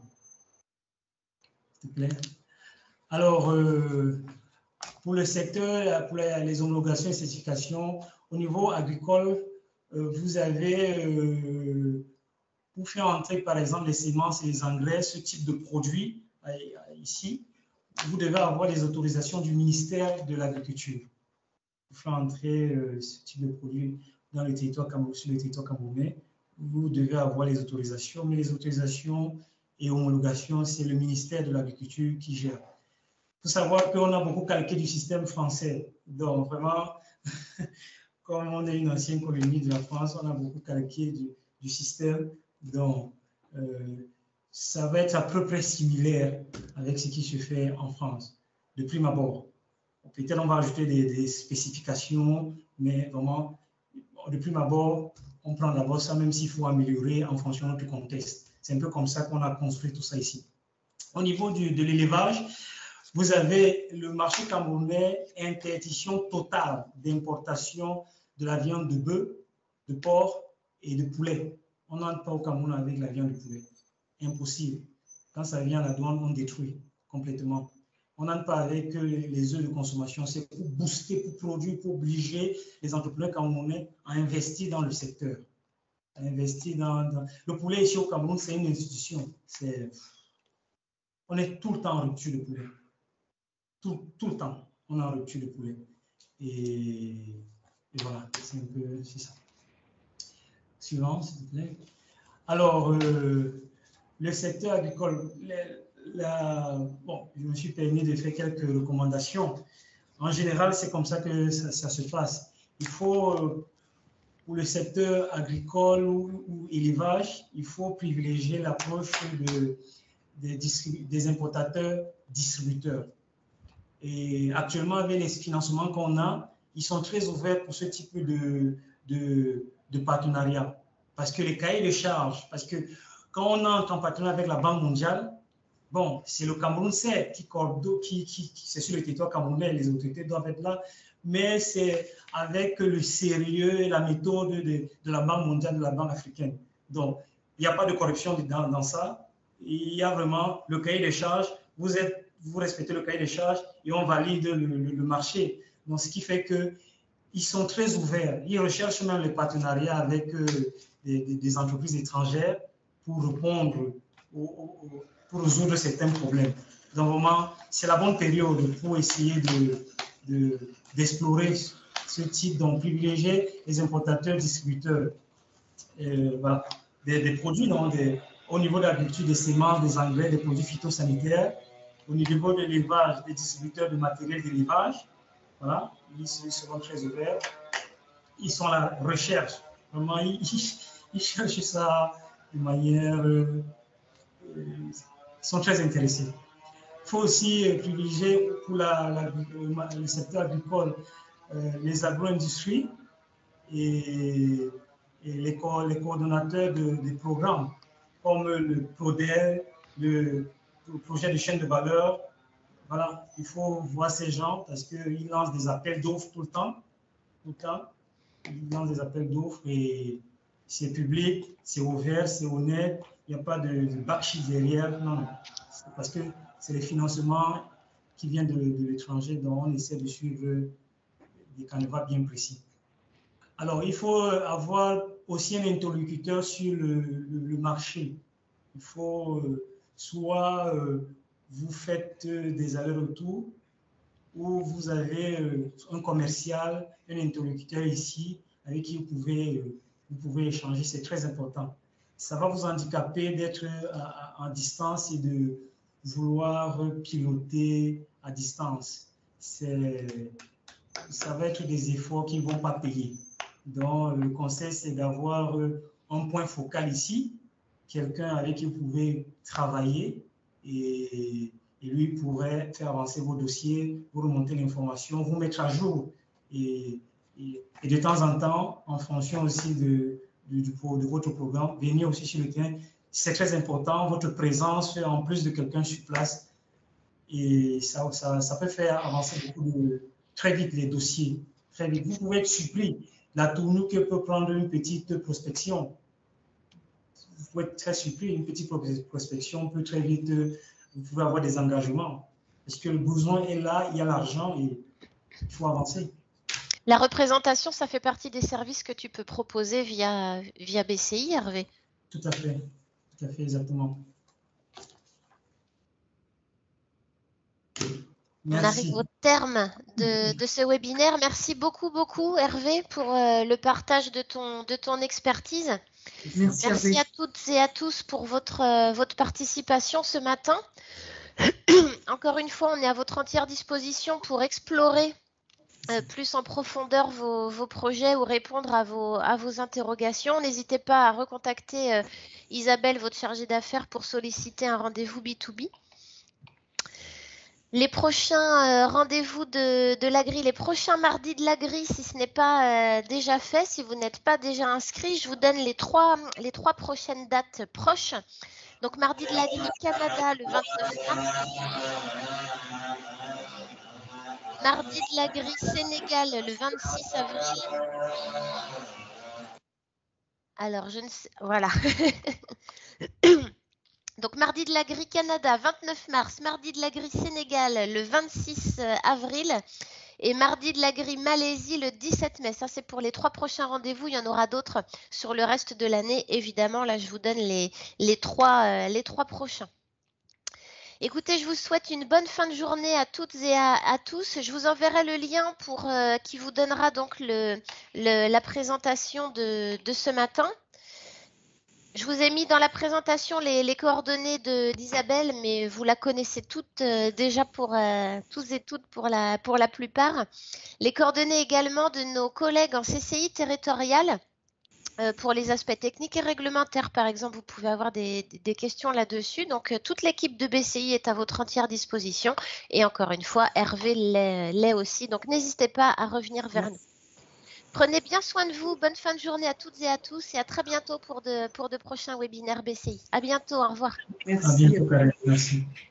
S'il te plaît. Alors, euh, pour le secteur, pour les, les homologations et certifications, au niveau agricole, euh, vous avez, euh, pour faire entrer par exemple les semences et les engrais, ce type de produit euh, ici, vous devez avoir les autorisations du ministère de l'Agriculture pour faire entrer euh, ce type de produit dans le territoire camerounais, sur le territoire camerounais. Vous devez avoir les autorisations, mais les autorisations et homologations, c'est le ministère de l'Agriculture qui gère. Il faut savoir qu'on a beaucoup calqué du système français. Donc, vraiment, comme on est une ancienne colonie de la France, on a beaucoup calqué du, du système. Donc, euh, ça va être à peu près similaire avec ce qui se fait en France, de prime abord. Peut-être on va ajouter des, des spécifications, mais vraiment, de prime abord, on prend d'abord ça, même s'il faut améliorer en fonction de notre contexte. C'est un peu comme ça qu'on a construit tout ça ici. Au niveau du, de l'élevage, vous avez le marché camerounais, interdiction totale d'importation de la viande de bœuf, de porc et de poulet. On n'entre pas au Cameroun avec la viande de poulet. Impossible. Quand ça vient à la douane, on détruit complètement. On n'entre pas avec les œufs de consommation. C'est pour booster, pour produire, pour obliger les entrepreneurs camerounais à investir dans le secteur. À investir dans, dans... Le poulet ici au Cameroun, c'est une institution. On est tout le temps en rupture de poulet. Tout, tout le temps, on est en rupture de poulet. Et, et voilà, c'est un peu ça. Suivant, s'il te plaît. Alors, euh, le secteur agricole, la, bon, je me suis permis de faire quelques recommandations. En général, c'est comme ça que ça, ça se passe. Il faut, pour le secteur agricole ou, ou élevage, il faut privilégier l'approche de, de, des importateurs distributeurs. Et actuellement, avec les financements qu'on a, ils sont très ouverts pour ce type de, de, de partenariat. Parce que les cahiers de charges, parce que quand on entre en partenariat avec la Banque mondiale, bon, c'est le Cameroun certes qui, qui, qui, qui c'est sur le territoire camerounais, les autorités doivent être là, mais c'est avec le sérieux et la méthode de, de la Banque mondiale, de la Banque africaine. Donc, il n'y a pas de corruption dans, dans ça. Il y a vraiment le cahier des charges. Vous, êtes, vous respectez le cahier des charges et on valide le, le, le marché. Donc, ce qui fait qu'ils sont très ouverts. Ils recherchent même les partenariats avec euh, des, des entreprises étrangères pour répondre, au, au, pour résoudre certains problèmes. Donc, vraiment, c'est la bonne période pour essayer de, de, d'explorer ce type, donc privilégier les importateurs, distributeurs, euh, voilà, des, des produits, non, des, au niveau de l'agriculture, des semences, des engrais, des produits phytosanitaires, au niveau de l'élevage, des distributeurs de matériel d'élevage, voilà, ils, ils seront très ouverts. Ils sont à la recherche, vraiment, ils, ils cherchent ça de manière, euh, euh, ils sont très intéressés. Il faut aussi privilégier pour la, la, le, le secteur agricole euh, les agro-industries et, et les, co les coordonnateurs de, de programmes comme le PRODER, le, le projet de chaîne de valeur. Voilà, il faut voir ces gens parce qu'ils lancent des appels d'offres tout le temps. Tout le temps. Ils lancent des appels d'offres et c'est public, c'est ouvert, c'est honnête. Il n'y a pas de, de backshit derrière. Non, non. Parce que c'est les financements qui viennent de, de l'étranger, donc on essaie de suivre des canevas bien précis. Alors, il faut avoir aussi un interlocuteur sur le, le, le marché. Il faut euh, soit euh, vous faites des allers-retours ou vous avez euh, un commercial, un interlocuteur ici avec qui vous pouvez, euh, vous pouvez échanger. C'est très important. Ça va vous handicaper d'être en distance et de vouloir piloter à distance. Ça va être des efforts qui ne vont pas payer. Donc, le conseil, c'est d'avoir un point focal ici, quelqu'un avec qui vous pouvez travailler et, et lui pourrait faire avancer vos dossiers, vous remonter l'information, vous mettre à jour. Et, et, et de temps en temps, en fonction aussi de, de, de votre programme, venir aussi sur le terrain. C'est très important, votre présence en plus de quelqu'un sur place. Et ça, ça, ça peut faire avancer beaucoup de, très vite les dossiers. Très vite. Vous pouvez être surpris. La tournure peut prendre une petite prospection. Vous pouvez être très surpris. Une petite prospection peut très vite, vous pouvez avoir des engagements. Parce que le besoin est là, il y a l'argent et il faut avancer. La représentation, ça fait partie des services que tu peux proposer via, via B C I, Hervé? Tout à fait. Tout à fait, exactement. Merci. On arrive au terme de, de ce webinaire. Merci beaucoup, beaucoup, Hervé, pour euh, le partage de ton, de ton expertise. Merci, Merci Hervé. à toutes et à tous pour votre, euh, votre participation ce matin. Encore une fois, on est à votre entière disposition pour explorer euh, plus en profondeur vos, vos projets ou répondre à vos, à vos interrogations. N'hésitez pas à recontacter euh, Isabelle, votre chargée d'affaires, pour solliciter un rendez-vous B deux B. Les prochains euh, rendez-vous de, de l'Agri, les prochains mardis de l'Agri, si ce n'est pas euh, déjà fait, si vous n'êtes pas déjà inscrit, je vous donne les trois, les trois prochaines dates proches. Donc, mardi de l'Agri Canada, le vingt-neuf mars. Mardi de l'Agri Sénégal, le vingt-six avril. Alors, je ne sais... Voilà. Donc, mardi de l'Agri Canada, vingt-neuf mars, mardi de l'Agri Sénégal, le vingt-six avril et mardi de l'Agri Malaisie, le dix-sept mai. Ça, c'est pour les trois prochains rendez-vous. Il y en aura d'autres sur le reste de l'année. Évidemment, là, je vous donne les, les, trois, euh, les trois prochains. Écoutez, je vous souhaite une bonne fin de journée à toutes et à, à tous. Je vous enverrai le lien pour, euh, qui vous donnera donc le, le, la présentation de, de ce matin. Je vous ai mis dans la présentation les, les coordonnées d'Isabelle, mais vous la connaissez toutes euh, déjà pour euh, tous et toutes pour la, pour la plupart. Les coordonnées également de nos collègues en C C I territorial Euh, pour les aspects techniques et réglementaires, par exemple, vous pouvez avoir des, des questions là-dessus. Donc, euh, toute l'équipe de B C I est à votre entière disposition. Et encore une fois, Hervé l'est aussi. Donc, n'hésitez pas à revenir vers nous. Prenez bien soin de vous. Bonne fin de journée à toutes et à tous. Et à très bientôt pour de, pour de prochains webinaires B C I. À bientôt. Au revoir. Merci. À bientôt, Karen. Merci.